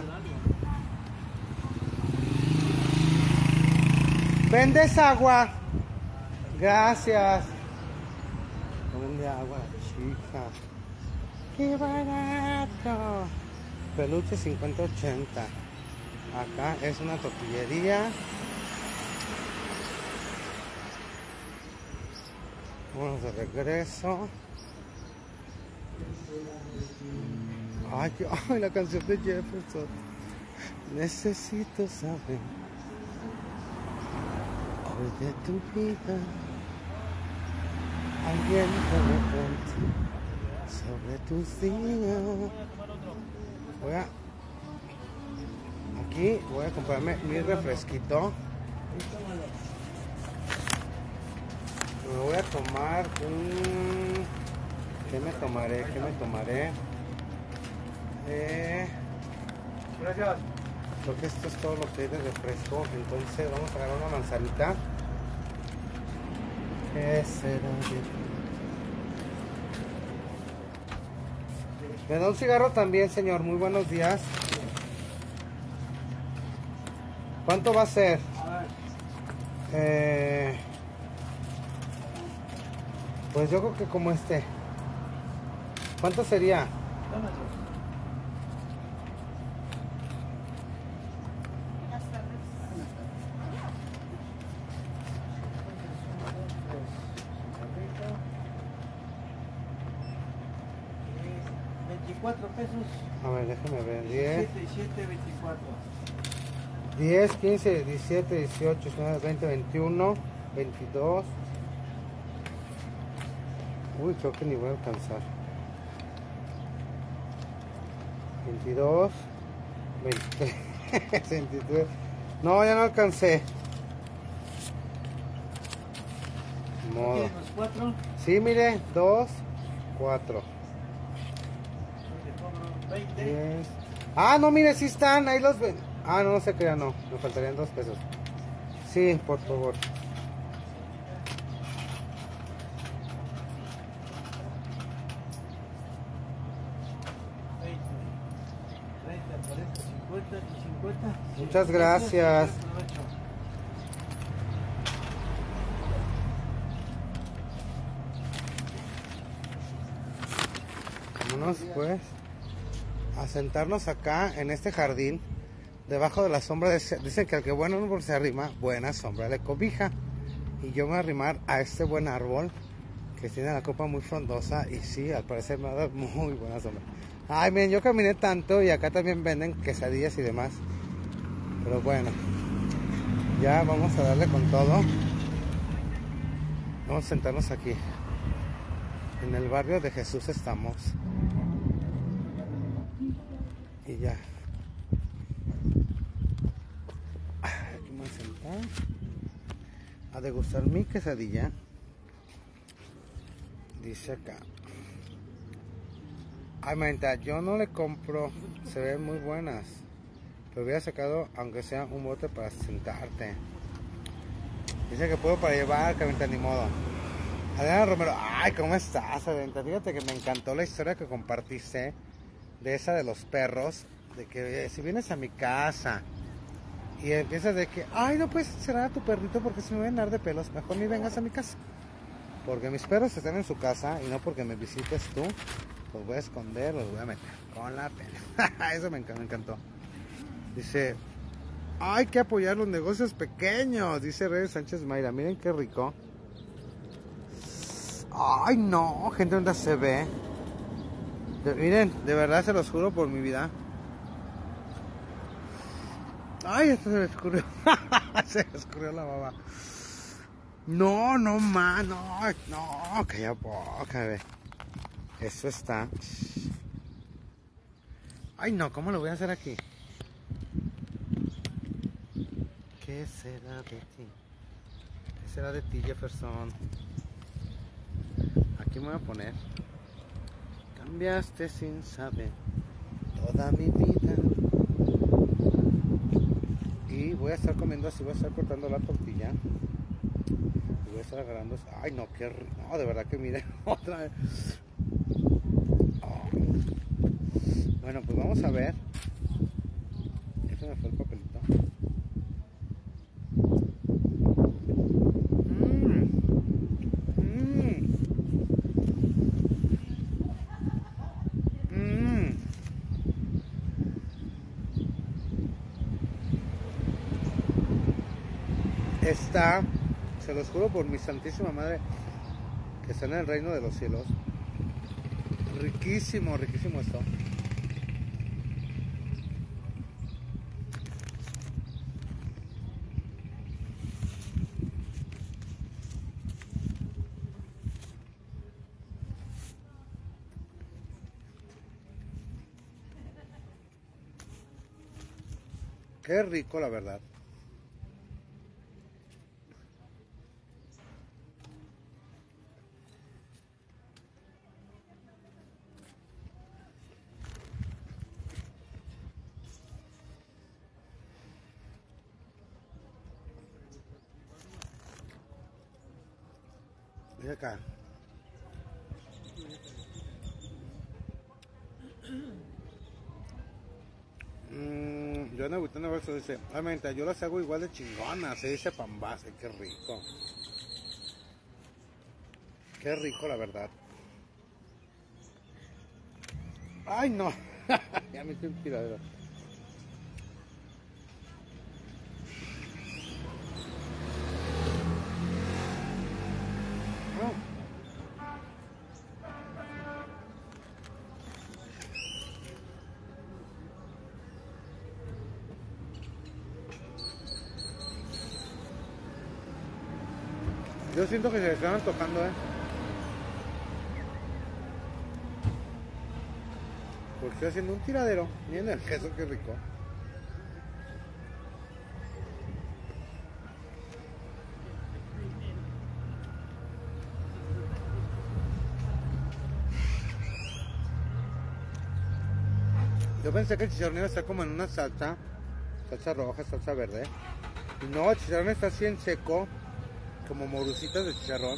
¿Vendes agua? Gracias. No vende agua, chica. ¡Qué barato! Peluche cincuenta ochenta. Acá es una tortillería. Vamos de regreso. Ay, qué- ay, la canción de Jefferson. Necesito saber hoy de tu vida. Alguien que me cuente sobre tus días. Voy a aquí voy a comprarme mi refresquito. Me voy a tomar un... ¿Qué me tomaré? ¿Qué me tomaré? Eh... Gracias. Creo que esto es todo lo que hay de refresco. Entonces vamos a agarrar una manzanita. ¿Qué será de ti? ¿Me da un cigarro también, señor? Muy buenos días. ¿Cuánto va a ser? Eh... Pues yo creo que como este. ¿Cuánto sería? Buenas tardes. veinticuatro pesos. A ver, déjame ver. diez, siete y siete, veinticuatro. diez, quince, diecisiete, dieciocho, diecinueve, veinte, veintiuno, veintidós. Uy, creo que ni voy a alcanzar. veintidós, veintitrés, veintitrés. No, ya no alcancé. Modo. ¿Tienes los cuatro? Sí, mire, dos, cuatro, Te cobro veinte. diez. Ah, no, mire, sí están, ahí los ven. Ah, no, no se crean, no, me faltarían dos pesos. Sí, por favor. veinte, treinta, cuarenta, cincuenta y cincuenta. Muchas gracias. Aprovecho. Vámonos pues a sentarnos acá en este jardín, debajo de la sombra de ese- dicen que al que buen árbol se arrima, buena sombra le cobija. Y yo me voy a arrimar a este buen árbol que tiene la copa muy frondosa y sí, al parecer me va a dar muy buena sombra. Ay, miren, yo caminé tanto y acá también venden quesadillas y demás. Pero bueno, ya vamos a darle con todo. Vamos a sentarnos aquí. En el barrio de Jesús estamos. Y ya. Aquí me voy a sentar a degustar mi quesadilla. Dice acá. Ay, manita, yo no le compro. Se ven muy buenas. Pero hubiera sacado, aunque sea un bote para sentarte. Dice que puedo para llevar, que ni modo. Adriana Romero, ay, ¿cómo estás, Adriana? Fíjate que me encantó la historia que compartiste de esa de los perros, de que eh, si vienes a mi casa y empiezas de que, ay, no puedes encerrar a tu perrito porque se me va a llenar de pelos, mejor ni vengas a mi casa. Porque mis perros están en su casa y no porque me visites tú, los voy a esconder, los voy a meter con la pena. Eso me, enc- me encantó. Dice, hay que apoyar los negocios pequeños, dice Reyes Sánchez Mayra, miren qué rico. Ay, no, gente, ¿dónde se ve? De- miren, de verdad se los juro por mi vida. Ay, esto se me escurrió. Se me escurrió la baba. No, no más, no, no, calla boca, ve. Eso está. Ay, no, ¿cómo lo voy a hacer aquí? ¿Qué será de ti? ¿Qué será de ti, Jefferson? Aquí me voy a poner. Cambiaste sin saber toda mi vida. Y voy a estar comiendo así, voy a estar cortando la tortilla. Y voy a estar agarrando. Ay, no, qué rico. No, de verdad que miren, otra vez. Ay. Bueno, pues vamos a ver. Este me fue el papelito. Mmm. Mmm. Mmm. Está, se los juro por mi santísima madre, que está en el reino de los cielos. Riquísimo, riquísimo esto. Qué rico, la verdad. Mira acá. Mm, yo no me no verso dice, realmente yo las hago igual de chingonas, se dice pambase, qué rico. Qué rico, la verdad. Ay, no. Ya me estoy un tiradero. No. Yo siento que se están tocando, eh. Porque estoy haciendo un tiradero. Miren el queso, qué rico. Yo pensé que el chicharrón iba a estar como en una salsa, salsa roja, salsa verde. Y no, el chicharrón está así en seco, como morusitas de chicharrón.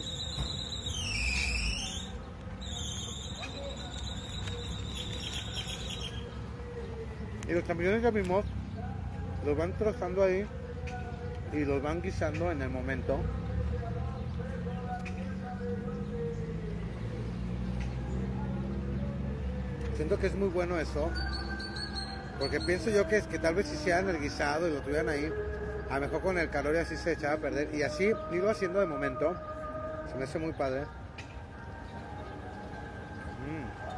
Y los champiñones ya vimos, los van trozando ahí y los van guisando en el momento. Siento que es muy bueno eso, porque pienso yo que es que tal vez si hicieran el guisado y lo tuvieran ahí, a lo mejor con el calor y así se echaba a perder. Y así irlo haciendo de momento, se me hace muy padre. Mm.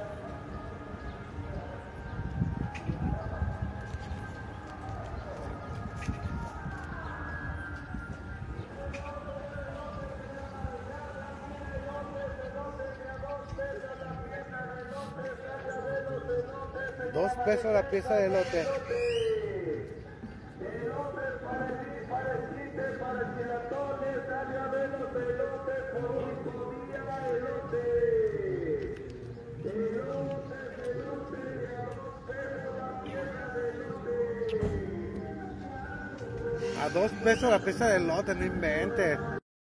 Dos pesos la pieza de elote. A dos pesos la pieza de elote, no inventes.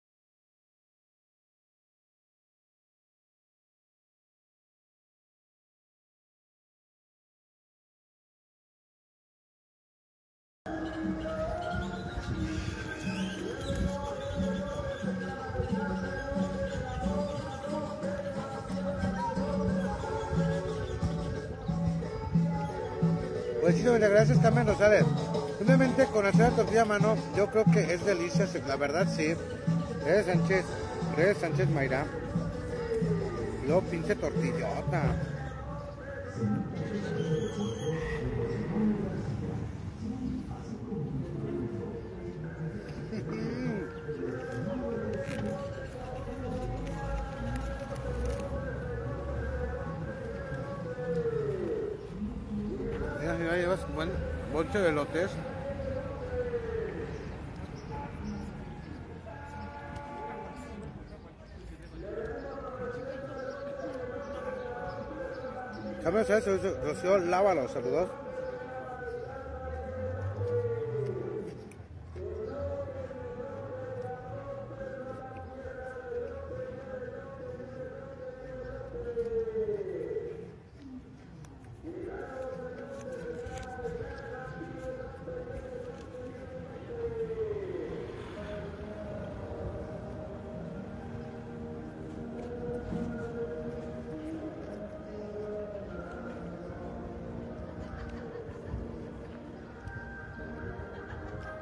Pues sí, doña Gracia está menos, ¿sabes? Simplemente con hacer la tortilla a mano, yo creo que es delicioso, la verdad sí. Reyes Sánchez, Reyes Sánchez Mayra. Y luego pinche tortillota. Mira, mira, llevas un buen bolche de elotes. ¿Sabes? ¿Sabes? Rocío, lávalo, saludos.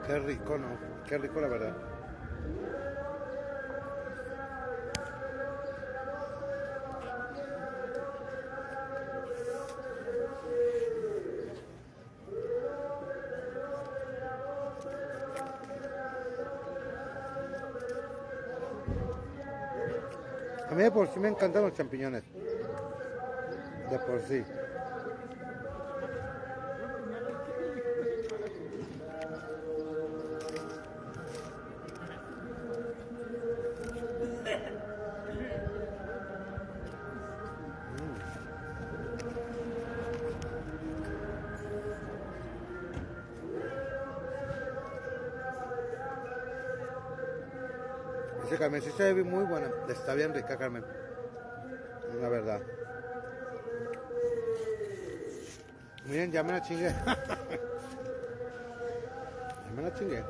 Qué rico, ¿no? Qué rico, la verdad. A mí de por sí me encantan los champiñones. De por sí. Dice Carmen, sí se ve muy buena. Está bien rica, Carmen. La verdad. Miren, ya me la chingué. Ya me la chingué.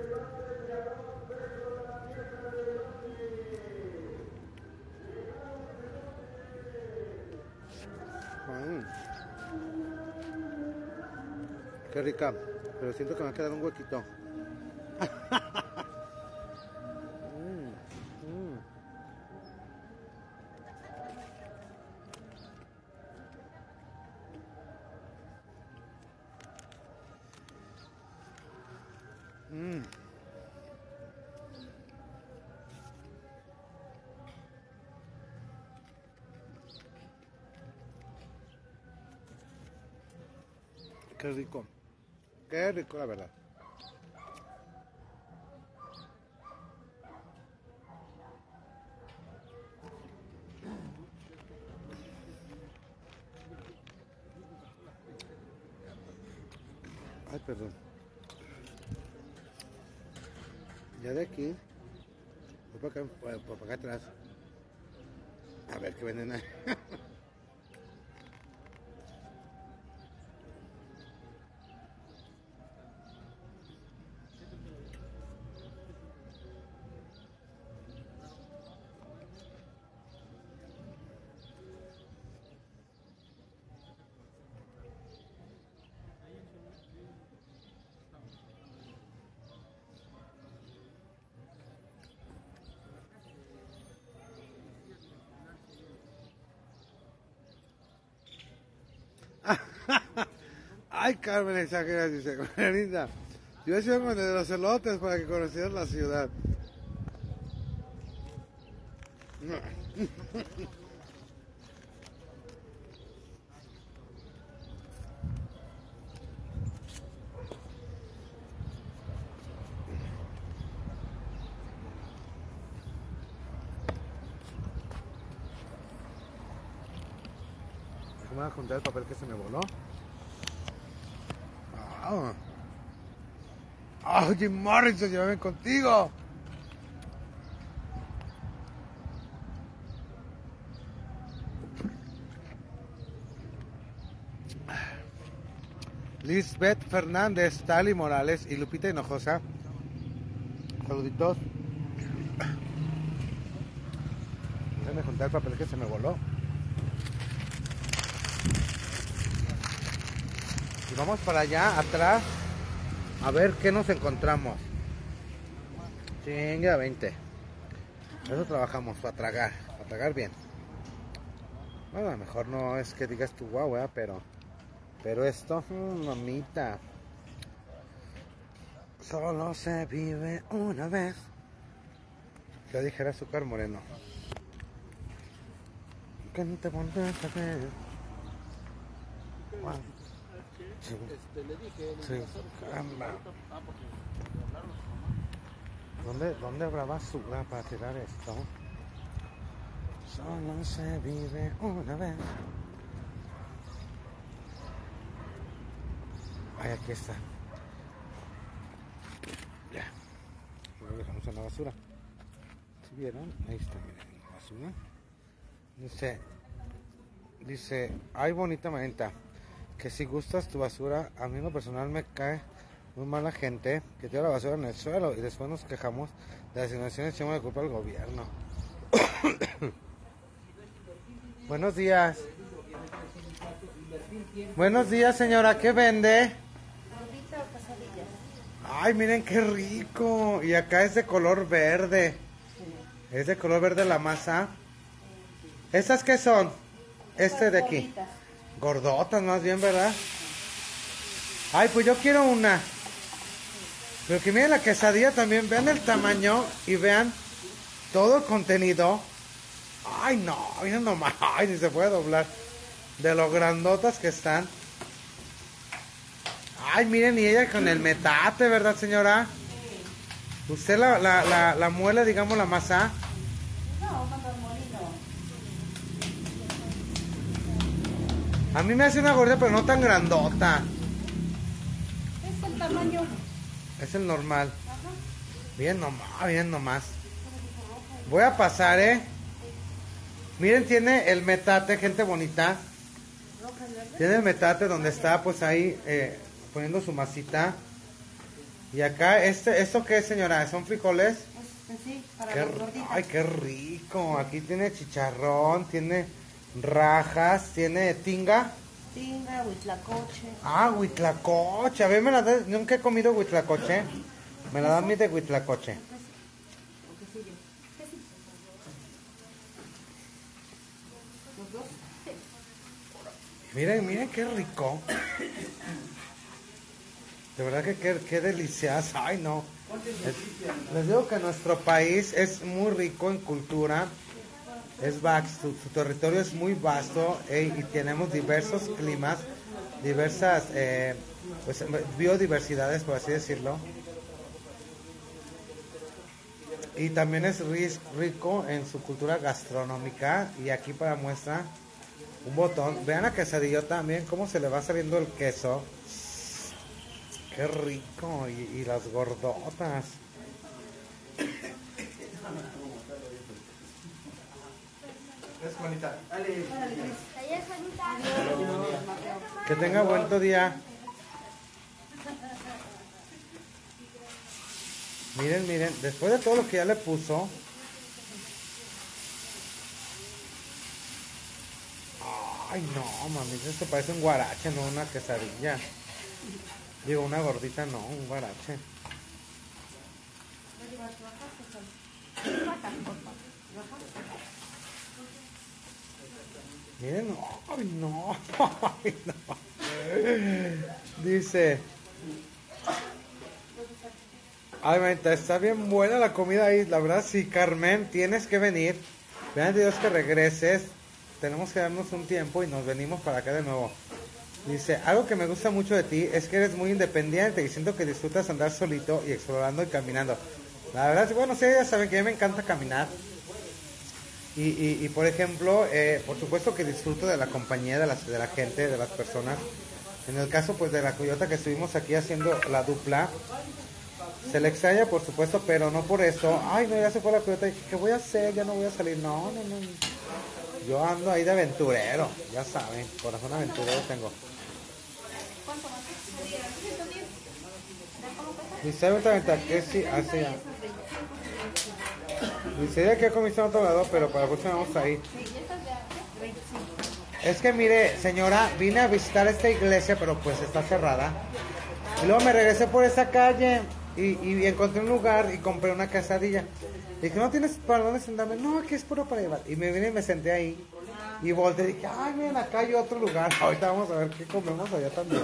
Mm. Qué rica. Pero siento que me va a quedar un huequito. Mm, mm. Mm. Qué rico. Qué rico, la verdad. Ay, perdón. Ya de aquí, voy para acá, por, por acá atrás. A ver qué venden ahí. Ay, Carmen, exageras, dice Juanita. Yo he sido con de los elotes para que conocieran la ciudad. ¿Cómo voy a juntar el papel que se me voló? Ah. ¡Oh, Jim Morrison, llévame contigo! Lisbeth Fernández, Tali Morales y Lupita Hinojosa. Saluditos. Déjame juntar el papel que se me voló. Y vamos para allá, atrás, a ver qué nos encontramos. Chinga, veinte. Eso trabajamos, para tragar, para tragar bien. Bueno, a lo mejor no es que digas tu guau, ¿eh? pero pero esto, mmm, mamita. Solo se vive una vez. Ya dijera Azúcar Moreno. Que no te volvés a ver. Wow. Sí. Este, le dije, Sí. Caramba. ¿Dónde, ¿Dónde habrá basura para tirar esto? Solo se vive una vez. Ay, aquí está. Ya. Lo dejamos en la basura. ¿Sí vieron? Ahí está, miren, la basura. Dice, dice, ay, bonita manita, que si gustas tu basura, a mí en lo personal me cae muy mala gente que tira la basura en el suelo y después nos quejamos de las inundaciones y echamos de culpa al gobierno. Buenos días. Buenos días, señora, ¿qué vende? ¿Gordita o quesadillas? Ay, miren qué rico. Y acá es de color verde. Es de color verde la masa. ¿Estas qué son? Este de aquí. Gorditas. Gordotas más bien, ¿verdad? Ay, pues yo quiero una. Pero que miren la quesadilla también. Vean el tamaño y vean todo el contenido. Ay, no, miren nomás. Ay, ni se puede doblar. De lo grandotas que están. Ay, miren, y ella con el metate, ¿verdad, señora? Usted la, la, la, la muele, digamos, la masa. No, mando al molino. A mí me hace una gordita, pero no tan grandota. Es el tamaño. Es el normal. Ajá. Bien nomás, bien nomás. Voy a pasar, ¿eh? Miren, tiene el metate, gente bonita. Roja y verde. Tiene el metate donde está, pues ahí, eh, poniendo su masita. Y acá, este, ¿esto qué es, señora? ¿Son frijoles? Este sí, para Qué, los gorditas. ay, qué rico. Aquí tiene chicharrón, tiene rajas, tiene tinga. Tinga, huitlacoche. Ah, huitlacoche. A ver, me la da, nunca he comido huitlacoche. Me la da a mí de huitlacoche. ¿O qué sigue? ¿Qué sigue? ¿Los dos? Sí. Miren, miren qué rico. De verdad que qué, qué delicioso. Ay, no. Les, les digo que nuestro país es muy rico en cultura. Es vasto, su territorio es muy vasto, eh, y tenemos diversos climas, diversas eh, pues, biodiversidades, por así decirlo. Y también es ris- rico en su cultura gastronómica. Y aquí para muestra un botón. Vean la quesadilla también, cómo se le va saliendo el queso. Qué rico. Y, y las gordotas. Es bonita. Que tenga buen día. Miren, miren, después de todo lo que ya le puso. Ay, no, mami, esto parece un guarache, no una quesadilla. Digo, una gordita, no, un guarache. Miren, no, ay, no, ay, no. Dice. Ay, manita, está bien buena la comida ahí, la verdad, sí, Carmen, tienes que venir. Vean Dios que regreses. Tenemos que darnos un tiempo y nos venimos para acá de nuevo. Dice, algo que me gusta mucho de ti es que eres muy independiente y siento que disfrutas andar solito y explorando y caminando. La verdad, bueno, sí, ya saben que a mí me encanta caminar. Y, y, y por ejemplo, eh, por supuesto que disfruto de la compañía de, las, de la gente, de las personas. En el caso, pues, de la Coyota que estuvimos aquí haciendo la dupla, se le extraña, por supuesto, pero no por eso. Ay, no, ya se fue la Coyota. ¿Qué voy a hacer? Ya no voy a salir. No, no, no. Yo ando ahí de aventurero, ya saben, corazón aventurero tengo. Dice, ahorita que sí, así ya. Dice, ya que he comido en otro lado, pero para la próxima vamos a ir. Es que mire, señora, vine a visitar esta iglesia, pero pues está cerrada. Y luego me regresé por esa calle y, y encontré un lugar y compré una quesadilla. Dije, ¿no tienes para dónde sentarme? No, aquí es puro para llevar. Y me vine y me senté ahí. Y volteé y dije, ay, miren, acá hay otro lugar. Ahorita vamos a ver qué comemos allá también.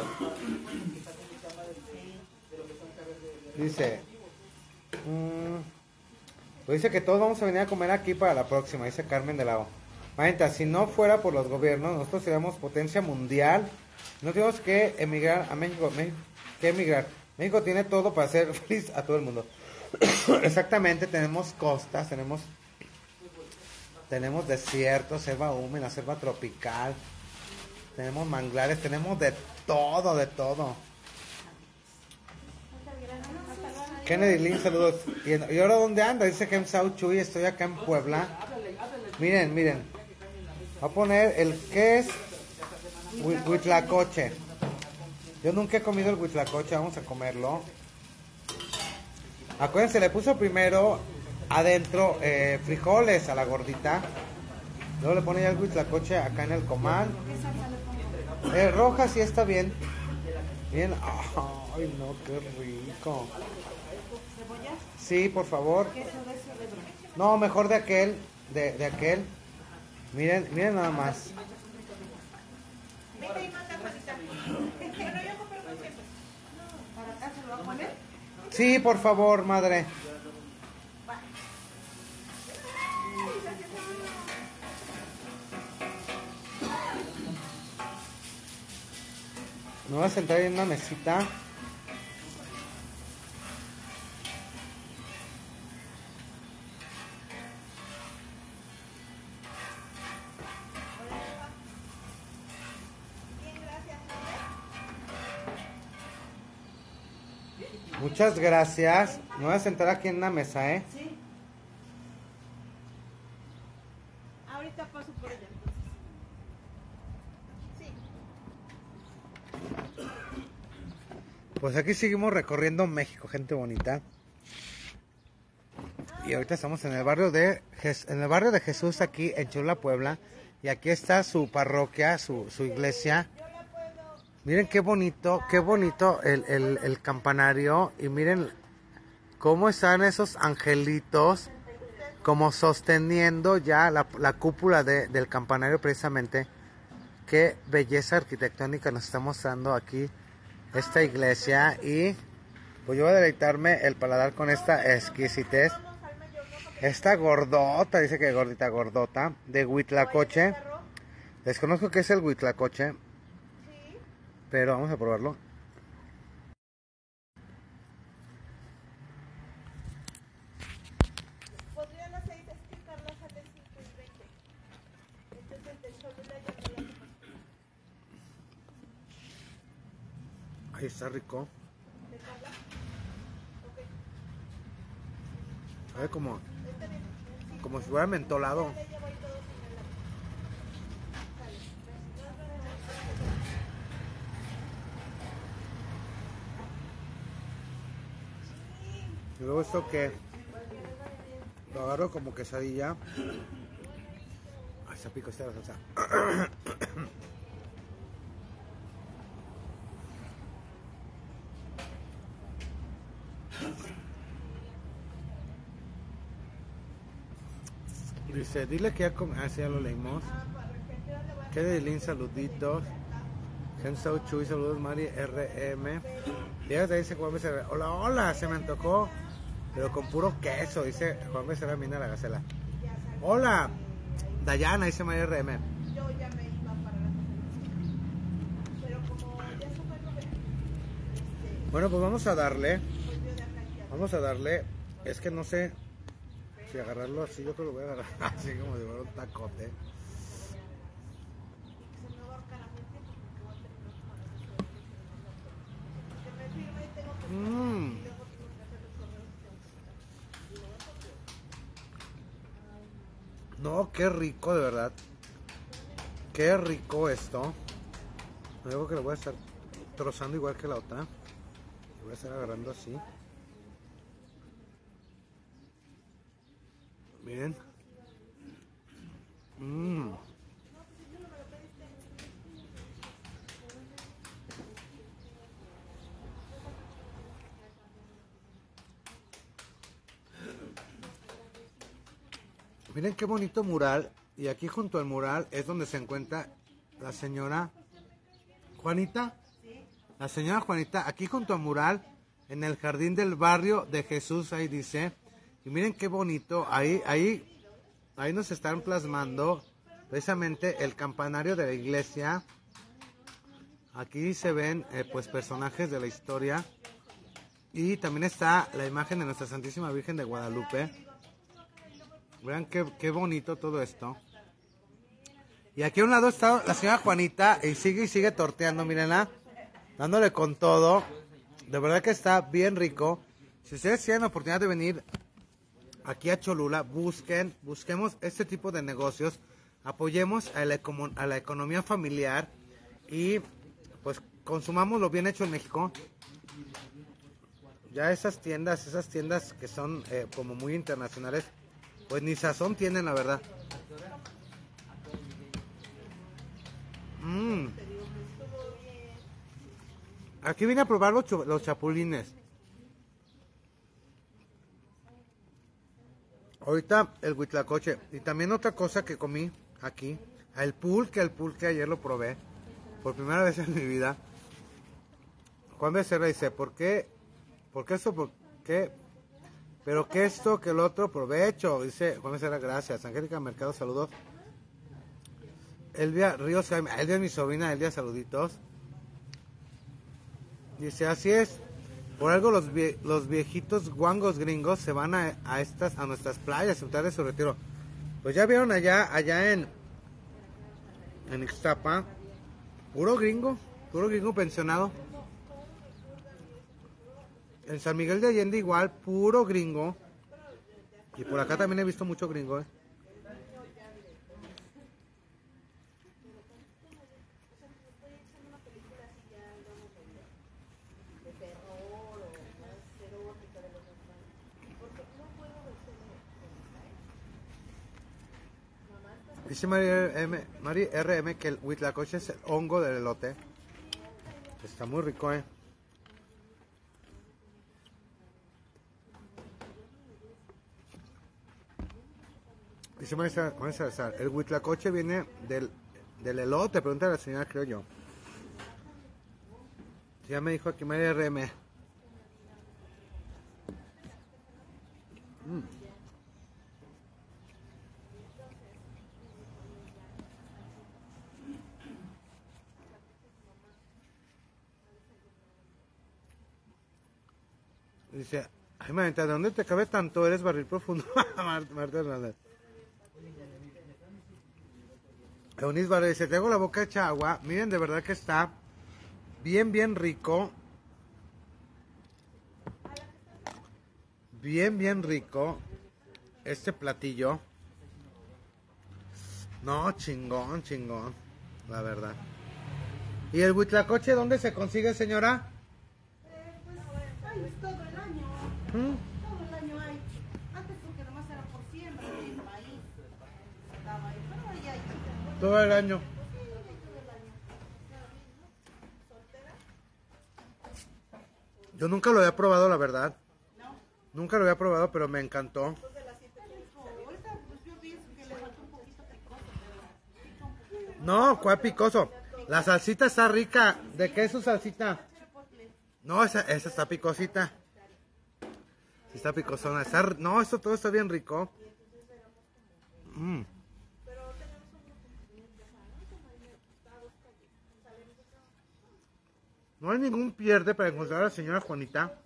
Dice, mmm, pues dice que todos vamos a venir a comer aquí para la próxima, dice Carmen de la O. Imagínate, si no fuera por los gobiernos, nosotros seríamos potencia mundial. No tenemos que emigrar a México, México que emigrar. México tiene todo para hacer feliz a todo el mundo. Exactamente, tenemos costas, tenemos tenemos desiertos, selva húmeda, selva tropical, tenemos manglares, tenemos de todo, de todo. Kennedy Lin, saludos. ¿Y, y ahora dónde anda? Dice que en Sao Chuy, estoy acá en Puebla. Miren, miren. Voy a poner el que es huitlacoche. Yo nunca he comido el huitlacoche, vamos a comerlo. Acuérdense, le puso primero adentro eh, frijoles a la gordita. Luego le pone ya el huitlacoche acá en el comal. Eh, roja sí está bien. Bien, ay no, qué rico. ¿Cebolla? Sí, por favor. Queso de cerebro. No, mejor de aquel, de, de aquel. Miren, miren nada más. Vete y manda, Juanita. Bueno, yo compré un siempre. ¿Para acá se lo va a poner? Sí, por favor, madre. Me voy a sentar en una mesita. Muchas gracias. Me voy a sentar aquí en una mesa, ¿eh? Sí. Ahorita paso por ella, entonces. Sí. Pues aquí seguimos recorriendo México, gente bonita. Y ahorita estamos en el barrio de Jes- en el barrio de Jesús, aquí en Cholula, Puebla. Y aquí está su parroquia, su, su iglesia. Miren qué bonito, qué bonito el, el, el campanario. Y miren cómo están esos angelitos como sosteniendo ya la, la cúpula de, del campanario precisamente. Qué belleza arquitectónica nos está mostrando aquí esta iglesia. Y pues yo voy a deleitarme el paladar con esta exquisitez. Esta gordota, dice que gordita gordota, de Huitlacoche. Desconozco qué es el Huitlacoche, pero vamos a probarlo. Podría a las seis, es que Carla sale cinco y veinte. Entonces de Cholula ya no la tomo. Ahí está rico. ¿De Carla? Ok. Sabe como, Está bien. Sí. como si fuera mentolado. Ya le llevo ahí todos en el lápiz. Sale. Y luego esto que lo agarro como quesadilla. Ay, está pico, está la salsa. Dice, dile que ya come. Ah, sí, ya lo leímmo. Que de Lin, saluditos. Genso Chuy, saludos. Mari R M. Fíjate, dice Juan Becerra. Hola, hola, se me antojó. Pero con puro queso, dice Juan Becerra Mina la Gacela. Hola, Dayana, dice Mari R M. Yo ya me iba para la casa. Pero como ya se fue Rubén, este, Bueno, pues vamos a darle. volvió de acá ya. Vamos a darle. Es que no sé si agarrarlo así. Yo creo que lo voy a agarrar así como si fuera un tacote. Se me va a ahorcar a mi tiempo porque voy a terminar como a las ocho de la noche de mandar todo. Que me firme y tengo que Mmm. y luego tengo que hacer los correos y tengo que sacar. Y luego otro. No, qué rico, de verdad. Qué rico esto. Luego que lo voy a estar trozando igual que la otra. Lo voy a estar agarrando así. Miren. Mmm. Miren qué bonito mural. Y aquí junto al mural es donde se encuentra la señora Juanita. La señora Juanita, aquí junto al mural, en el jardín del barrio de Jesús, ahí dice. Y miren qué bonito. Ahí, ahí, ahí nos están plasmando precisamente el campanario de la iglesia. Aquí se ven eh, pues personajes de la historia. Y también está la imagen de Nuestra Santísima Virgen de Guadalupe. Vean qué, qué bonito todo esto. Y aquí a un lado está la señora Juanita y sigue y sigue torteando, mírenla. Dándole con todo. De verdad que está bien rico. Si ustedes tienen la oportunidad de venir aquí a Cholula, busquen, busquemos este tipo de negocios. Apoyemos a la, a la economía familiar. Y pues consumamos lo bien hecho en México. Ya esas tiendas, esas tiendas que son eh, como muy internacionales, pues ni sazón tienen, la verdad. Mmm. Aquí vine a probar los, chu- los chapulines. Ahorita el huitlacoche. Y también otra cosa que comí aquí. El pulque, el pulque ayer lo probé. Por primera vez en mi vida. Juan Becerra dice, ¿por qué? ¿Por qué esto? ¿Por qué? Pero que esto, que el otro, provecho. Dice Juan Becerra, gracias. Angélica Mercado, saludos. Elvia Ríos, Jaime. Elvia es mi sobrina, Elvia, saluditos. Dice, así es. Por algo los, vie los viejitos guangos gringos se van a, a estas a nuestras playas a disfrutar de su retiro. Pues ya vieron allá, allá en en Ixtapa, puro gringo, puro gringo pensionado. En San Miguel de Allende igual, puro gringo. Y por acá también he visto mucho gringo, ¿eh? Dice María M, María R M que el huitlacoche es el hongo del elote. Está muy rico, eh. Dice María Salazar, el huitlacoche viene del, del elote, pregunta a la señora, creo yo. Ya me dijo aquí María R M. Mm. Dice, ay, manita, ¿de dónde te cabe tanto? Eres barril profundo. Marta Hernández. Eunice Barrio dice, tengo la boca hecha agua. Miren, de verdad que está bien, bien rico. Bien, bien rico. Este platillo. No, chingón, chingón. La verdad. ¿Y el huitlacoche dónde se consigue, señora? Ay, es todo el año. ¿Mm? Todo el año hay. Antes porque nomás era por siembra de maíz. Estaba ahí. Pero ahí hay. Todo el año. Yo nunca lo había probado, la verdad. No. Nunca lo había probado, pero me encantó. Ahorita pues yo pienso que le faltó un poquito picoso, pero pica un poquito. No, ¿cuál picoso? La salsita está rica. ¿De qué es su salsita? Chipotle. No, esa, esa está picosita. Sí está picosona. Está, no, esto todo está bien rico. Mm. No hay ningún pierde para encontrar a la señora Juanita.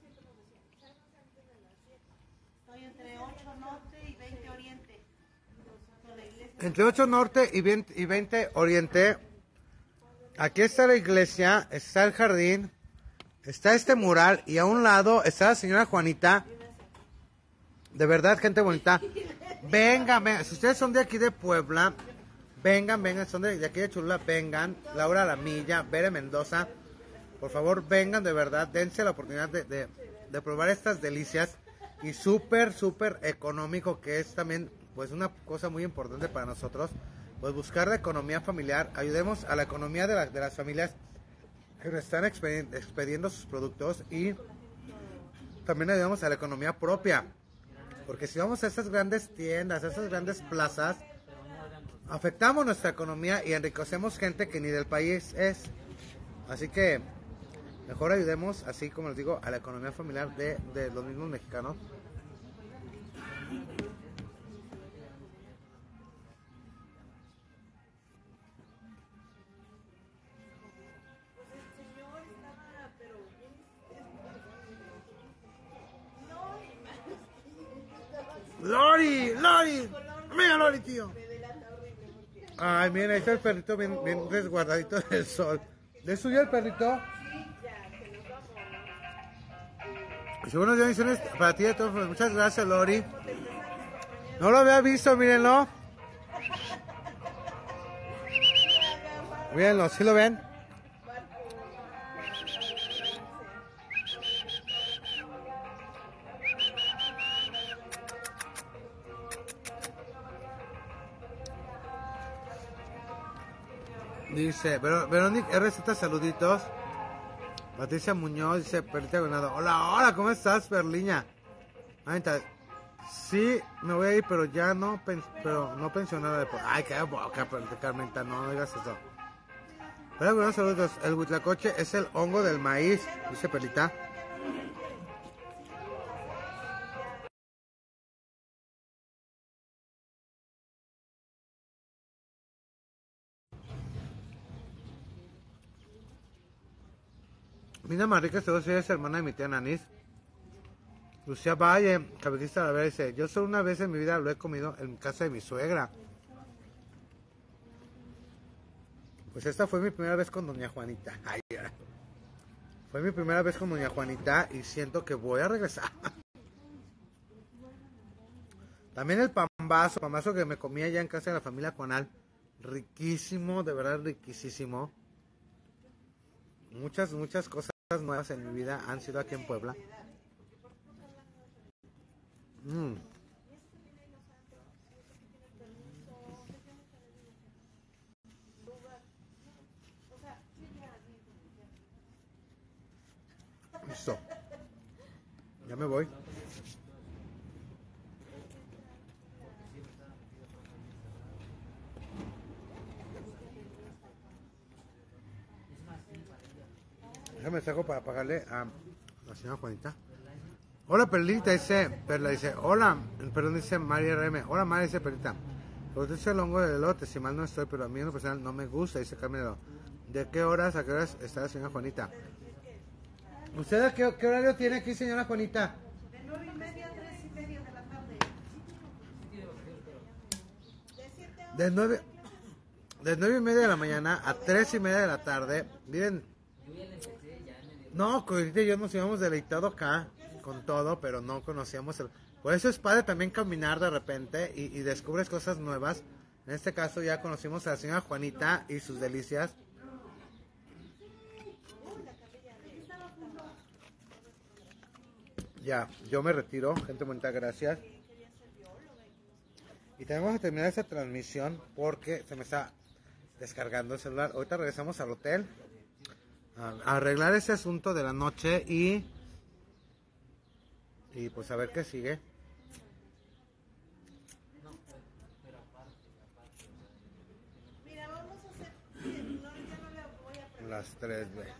Estoy entre ocho Norte y veinte Oriente. Con la iglesia. Entre ocho Norte y veinte, y veinte Oriente. Aquí está la iglesia, está el jardín, está este mural y a un lado está la señora Juanita. De verdad, gente bonita. Vengan, vengan. Si ustedes son de aquí de Puebla, vengan, vengan. Son de, de aquí de Cholula, vengan. Laura Lamilla, Bere Mendoza. Por favor, vengan, de verdad. Dense la oportunidad de, de, de probar estas delicias. Y súper, súper económico, que es también pues una cosa muy importante para nosotros. Pues buscar la economía familiar. Ayudemos a la economía de, la, de las familias que nos están expedi- expediendo sus productos. Y también ayudamos a la economía propia. Porque si vamos a esas grandes tiendas, a esas grandes plazas, afectamos nuestra economía y enriquecemos gente que ni del país es. Así que mejor ayudemos, así como les digo, a la economía familiar de, de los mismos mexicanos. Lori, Lori, mira Lori, tío. Ay, miren, ahí está el perrito bien, bien resguardadito del sol. ¿Le subió el perrito? Y buenos días, bendiciones para ti y a todos. Muchas gracias, Lori. No lo había visto, mírenlo. Mírenlo, ¿sí lo ven? Dice, Ver- Verónica R Z, saluditos. Patricia Muñoz dice, Perlita Venado. Hola, hola, ¿cómo estás, Perliña? Ahorita, sí, me voy a ir, pero ya no, pen, pero no pensionada de por... Ay, qué boca, Carmenta, no digas eso. Hola, buenos saludos. El huitlacoche es el hongo del maíz, dice Perlita. Mina Marrica Sedosia es hermana de mi tía Nanis. Lucía Valle, cabecista de la vera, dice, yo solo una vez en mi vida lo he comido en casa de mi suegra. Pues esta fue mi primera vez con doña Juanita. Ay, fue mi primera vez con doña Juanita y siento que voy a regresar. También el pambazo, pambazo que me comía ya en casa de la familia Conal. Riquísimo, de verdad riquísimo. Muchas, muchas cosas nuevas en mi vida han sido aquí en Puebla. Mm. Listo. Ya me voy. Déjame saco para pagarle a la señora Juanita. Hola, Perlita, dice Perla, dice, hola, perdón, dice María R M. Hola, María, dice Perlita. Pues dice el hongo de elote, si mal no estoy, pero a mí en lo personal no me gusta, dice Carmen. ¿De qué horas a qué horas está la señora Juanita? ¿Usted a qué, qué horario tiene aquí, señora Juanita? De nueve y media a tres y media de la tarde. De siete a De nueve, de nueve y media de la mañana a tres y media de la tarde. Miren, no, ahorita yo nos íbamos deleitado acá con todo, pero no conocíamos el... Por eso es padre también caminar de repente y, y descubres cosas nuevas. En este caso ya conocimos a la señora Juanita y sus delicias. Ya, yo me retiro, gente bonita, gracias. Y tenemos que terminar esta transmisión porque se me está descargando el celular. Ahorita regresamos al hotel a arreglar ese asunto de la noche y y pues a ver qué sigue. Mira, vamos a hacer. No, ya no le voy a preguntar. Las tres, güey.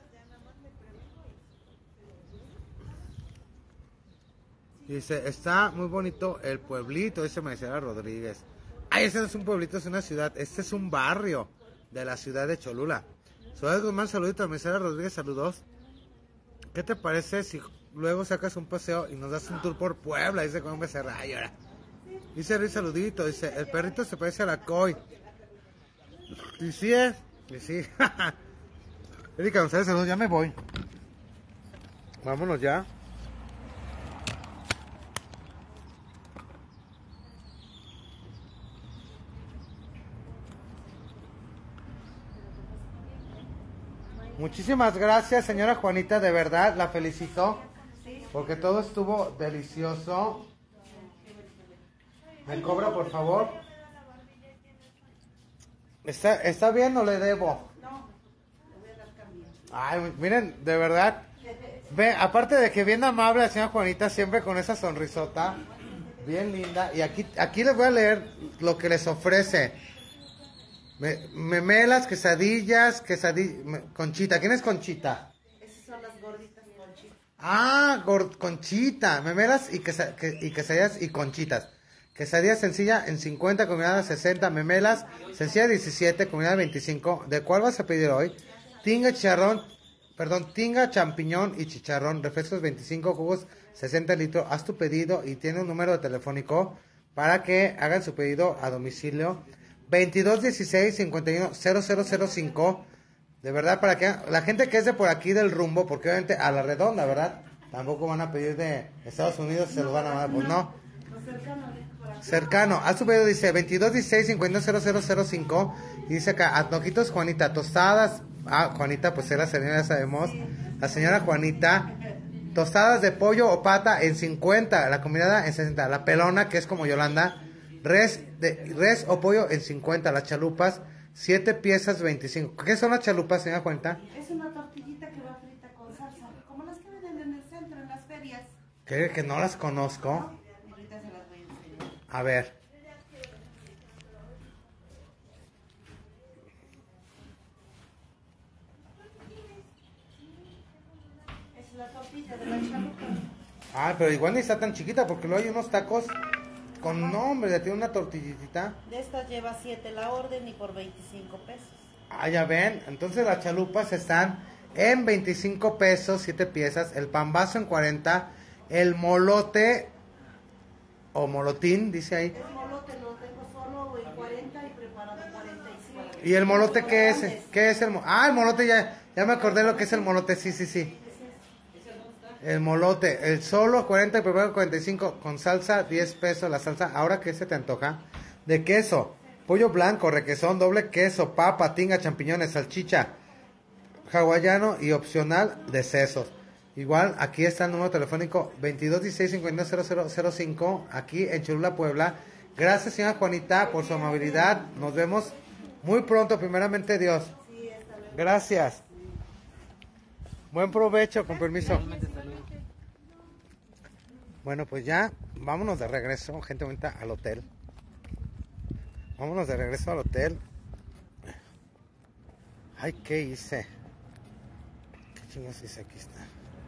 Dice, está muy bonito el pueblito, dice Maricela Rodríguez. Ay, ese no es un pueblito, es una ciudad. Este es un barrio de la ciudad de Cholula. Soledad Guzmán, saludito. Maricela Rodríguez, saludos. ¿Qué te parece si luego sacas un paseo y nos das un tour por Puebla? Dice con un becerra. Ay, ahora. Dice Riz, saludito. Dice, el perrito se parece a la Coy. Y sí, eh. Y sí. Erika González, saludos. Ya me voy. Vámonos ya. Muchísimas gracias, señora Juanita, de verdad, la felicito, porque todo estuvo delicioso. ¿Me cobra, por favor? ¿Está, está bien o le debo? Ay, miren, de verdad, ve, aparte de que bien amable la señora Juanita, siempre con esa sonrisota, bien linda, y aquí, aquí les voy a leer lo que les ofrece. Me, memelas, quesadillas, quesadillas, Conchita. ¿Quién es Conchita? Esas son las gorditas Conchita. Ah, gord, Conchita. Memelas y, quesa, que, y quesadillas y conchitas. Quesadilla sencilla en cincuenta, combinada sesenta. Memelas, sencilla diecisiete, combinada veinticinco. ¿De cuál vas a pedir hoy? Tinga, chicharrón, perdón, tinga, champiñón y chicharrón. Refrescos veinticinco, jugos sesenta litros. Haz tu pedido y tiene un número de telefónico para que hagan su pedido a domicilio. veintidós dieciséis cincuenta y uno cero cero cero cinco. De verdad, para que la gente que es de por aquí del rumbo, porque obviamente a la redonda, ¿verdad? Tampoco van a pedir de Estados Unidos, se los van a mandar, pues no. Cercano, a su pedido dice veintidós dieciséis cincuenta y uno cero cero cero cinco. Y dice acá, antojitos Juanita, tostadas. Ah, Juanita, pues es la señora, ya sabemos. La señora Juanita, tostadas de pollo o pata en cincuenta, la combinada en sesenta. La pelona, que es como Yolanda. Res, de, res o pollo en cincuenta, las chalupas, siete piezas veinticinco. ¿Qué son las chalupas, señora Juanita? Es una tortillita que va frita con salsa. ¿Cree que no las conozco? Ahorita se las voy a enseñar. A ver. Es la tortilla de la chalupa. Ah, pero igual ni está tan chiquita porque luego hay unos tacos con nombre, ya tiene una tortillita. De estas lleva siete la orden y por veinticinco pesos. Ah, ya ven, entonces las chalupas están en veinticinco pesos, siete piezas, el pambazo en cuarenta, el molote o molotín, dice ahí. El molote lo tengo solo en cuarenta y preparado en cuarenta y cinco. ¿Y el molote qué es? Grandes. ¿Qué es el molote? Ah, el molote ya, ya me acordé lo que es el molote, sí, sí, sí. El molote, el solo cuarenta y preparado cuarenta y cinco, con salsa diez pesos la salsa. Ahora, ¿qué se te antoja? De queso, pollo blanco, requesón, doble queso, papa, tinga, champiñones, salchicha, hawaiano y opcional de sesos. Igual, aquí está el número telefónico veintidós dieciséis cincuenta y nueve cero cero cero cinco, aquí en Cholula, Puebla. Gracias, señora Juanita, por su amabilidad. Nos vemos muy pronto, primeramente Dios. Gracias. Buen provecho, con permiso. Bueno, pues ya, vámonos de regreso, gente bonita, al hotel. Vámonos de regreso al hotel. Ay, ¿qué hice? ¿Qué chingados hice? Aquí está.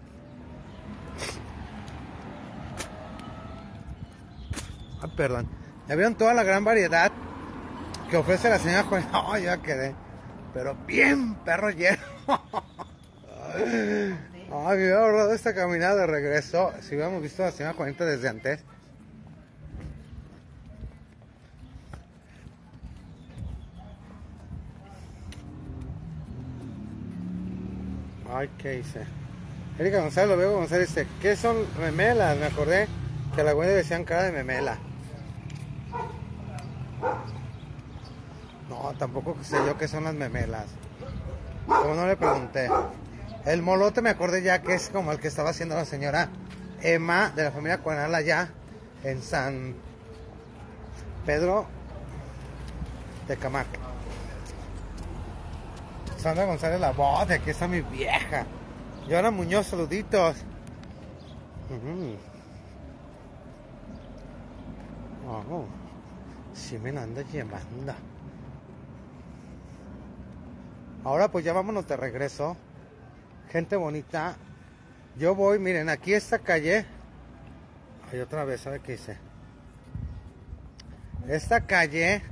Ah, perdón. Ya vieron toda la gran variedad que ofrece la señora Juana. Oh, ya quedé. Pero bien, perro lleno. Ay, me hubiera ahorrado esta caminada de regreso si hubiéramos visto a la señora Juanita desde antes. Ay, ¿qué hice? Erika González, lo veo González dice, ¿qué son memelas? Me acordé que a la güey le decían cara de memela. No, tampoco sé yo qué son las memelas. Como no le pregunté. El molote me acordé ya que es como el que estaba haciendo la señora Emma de la familia Cuanal allá en San Pedro de Camac. Sandra González la voz, de aquí está mi vieja. Joana Muñoz, saluditos. Uh-huh. Oh, sí me anda llamando. Ahora pues ya vámonos de regreso. Gente bonita. Yo voy, miren, aquí esta calle. Ay, otra vez, ¿sabe qué hice? Esta calle.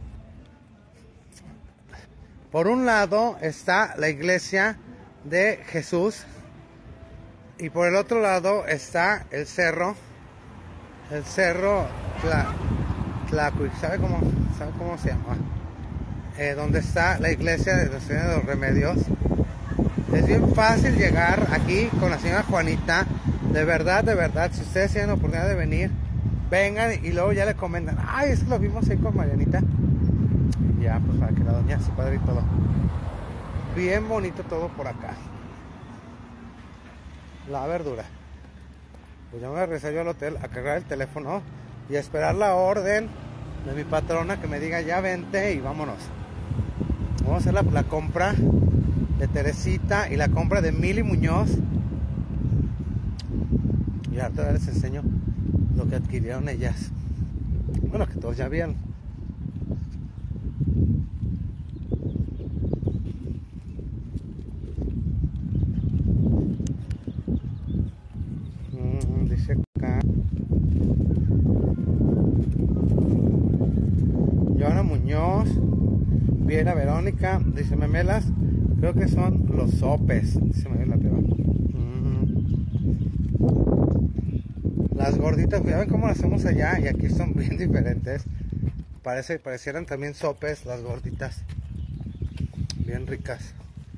Por un lado está la iglesia de Jesús. Y por el otro lado está el cerro. El cerro Tla, Tlacuic. ¿Sabe cómo, ¿Sabe cómo se llama? Eh, donde está la iglesia de la Señora de los Remedios. Es bien fácil llegar aquí con la señora Juanita. De verdad, de verdad, si ustedes tienen la oportunidad de venir, vengan y luego ya le comentan, ay, es que lo vimos ahí con Marianita. Ya, pues para que la doña se cuadre y todo. Bien bonito todo por acá. La verdura. Pues ya me voy a regresar yo al hotel a cargar el teléfono y a esperar la orden de mi patrona que me diga ya vente y vámonos. Vamos a hacer la, la compra de Teresita y la compra de Mili Muñoz. Y ahora les enseño lo que adquirieron ellas. Bueno, que todos ya vieron. Mm, dice acá. Joana Muñoz. Viera Verónica. Dice memelas. Creo que son los sopes. Se me ve la peba. Mm. Las gorditas, ya ven cómo las hacemos allá y aquí son bien diferentes. Parece, parecieran también sopes las gorditas. Bien ricas.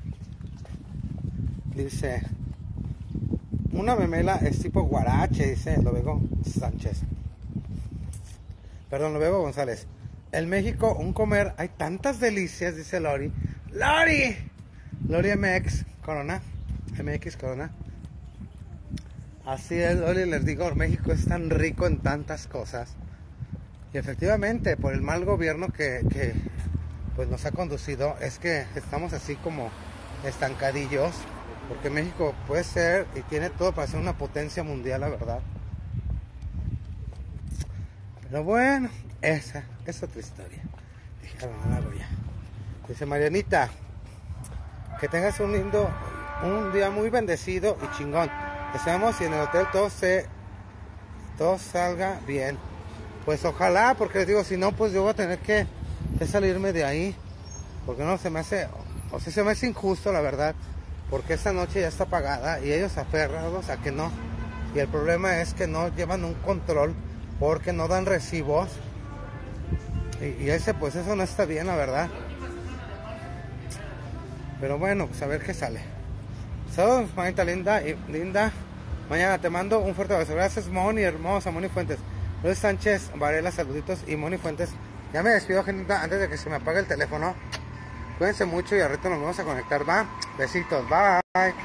Dice, una memela es tipo guarache, dice Lovego Sánchez. Perdón, Lovego González. En México, un comer, hay tantas delicias, dice Lori. ¡Lori! Lori M X Corona. M X Corona. Así es, Lori, les digo, México es tan rico en tantas cosas. Y efectivamente, por el mal gobierno que, que pues nos ha conducido, es que estamos así como estancadillos. Porque México puede ser y tiene todo para ser una potencia mundial, la verdad. Pero bueno, esa es otra historia. Dije, ah, no la hago ya. Dice Marianita, que tengas un lindo, un día muy bendecido y chingón. Deseamos y en el hotel todo se, todo salga bien. Pues ojalá, porque les digo, si no, pues yo voy a tener que, que salirme de ahí. Porque no se me hace, o sea, se me hace injusto, la verdad. Porque esta noche ya está pagada y ellos aferrados a que no. Y el problema es que no llevan un control porque no dan recibos. Y, y ese, pues eso no está bien, la verdad. Pero bueno, pues a ver qué sale. Saludos, manita linda y linda. Mañana te mando un fuerte abrazo. Gracias, Moni, hermosa, Moni Fuentes. Luis Sánchez Varela, saluditos. Y Moni Fuentes. Ya me despido, gente, antes de que se me apague el teléfono. Cuídense mucho y ahorita nos vamos a conectar, ¿va? Besitos, bye.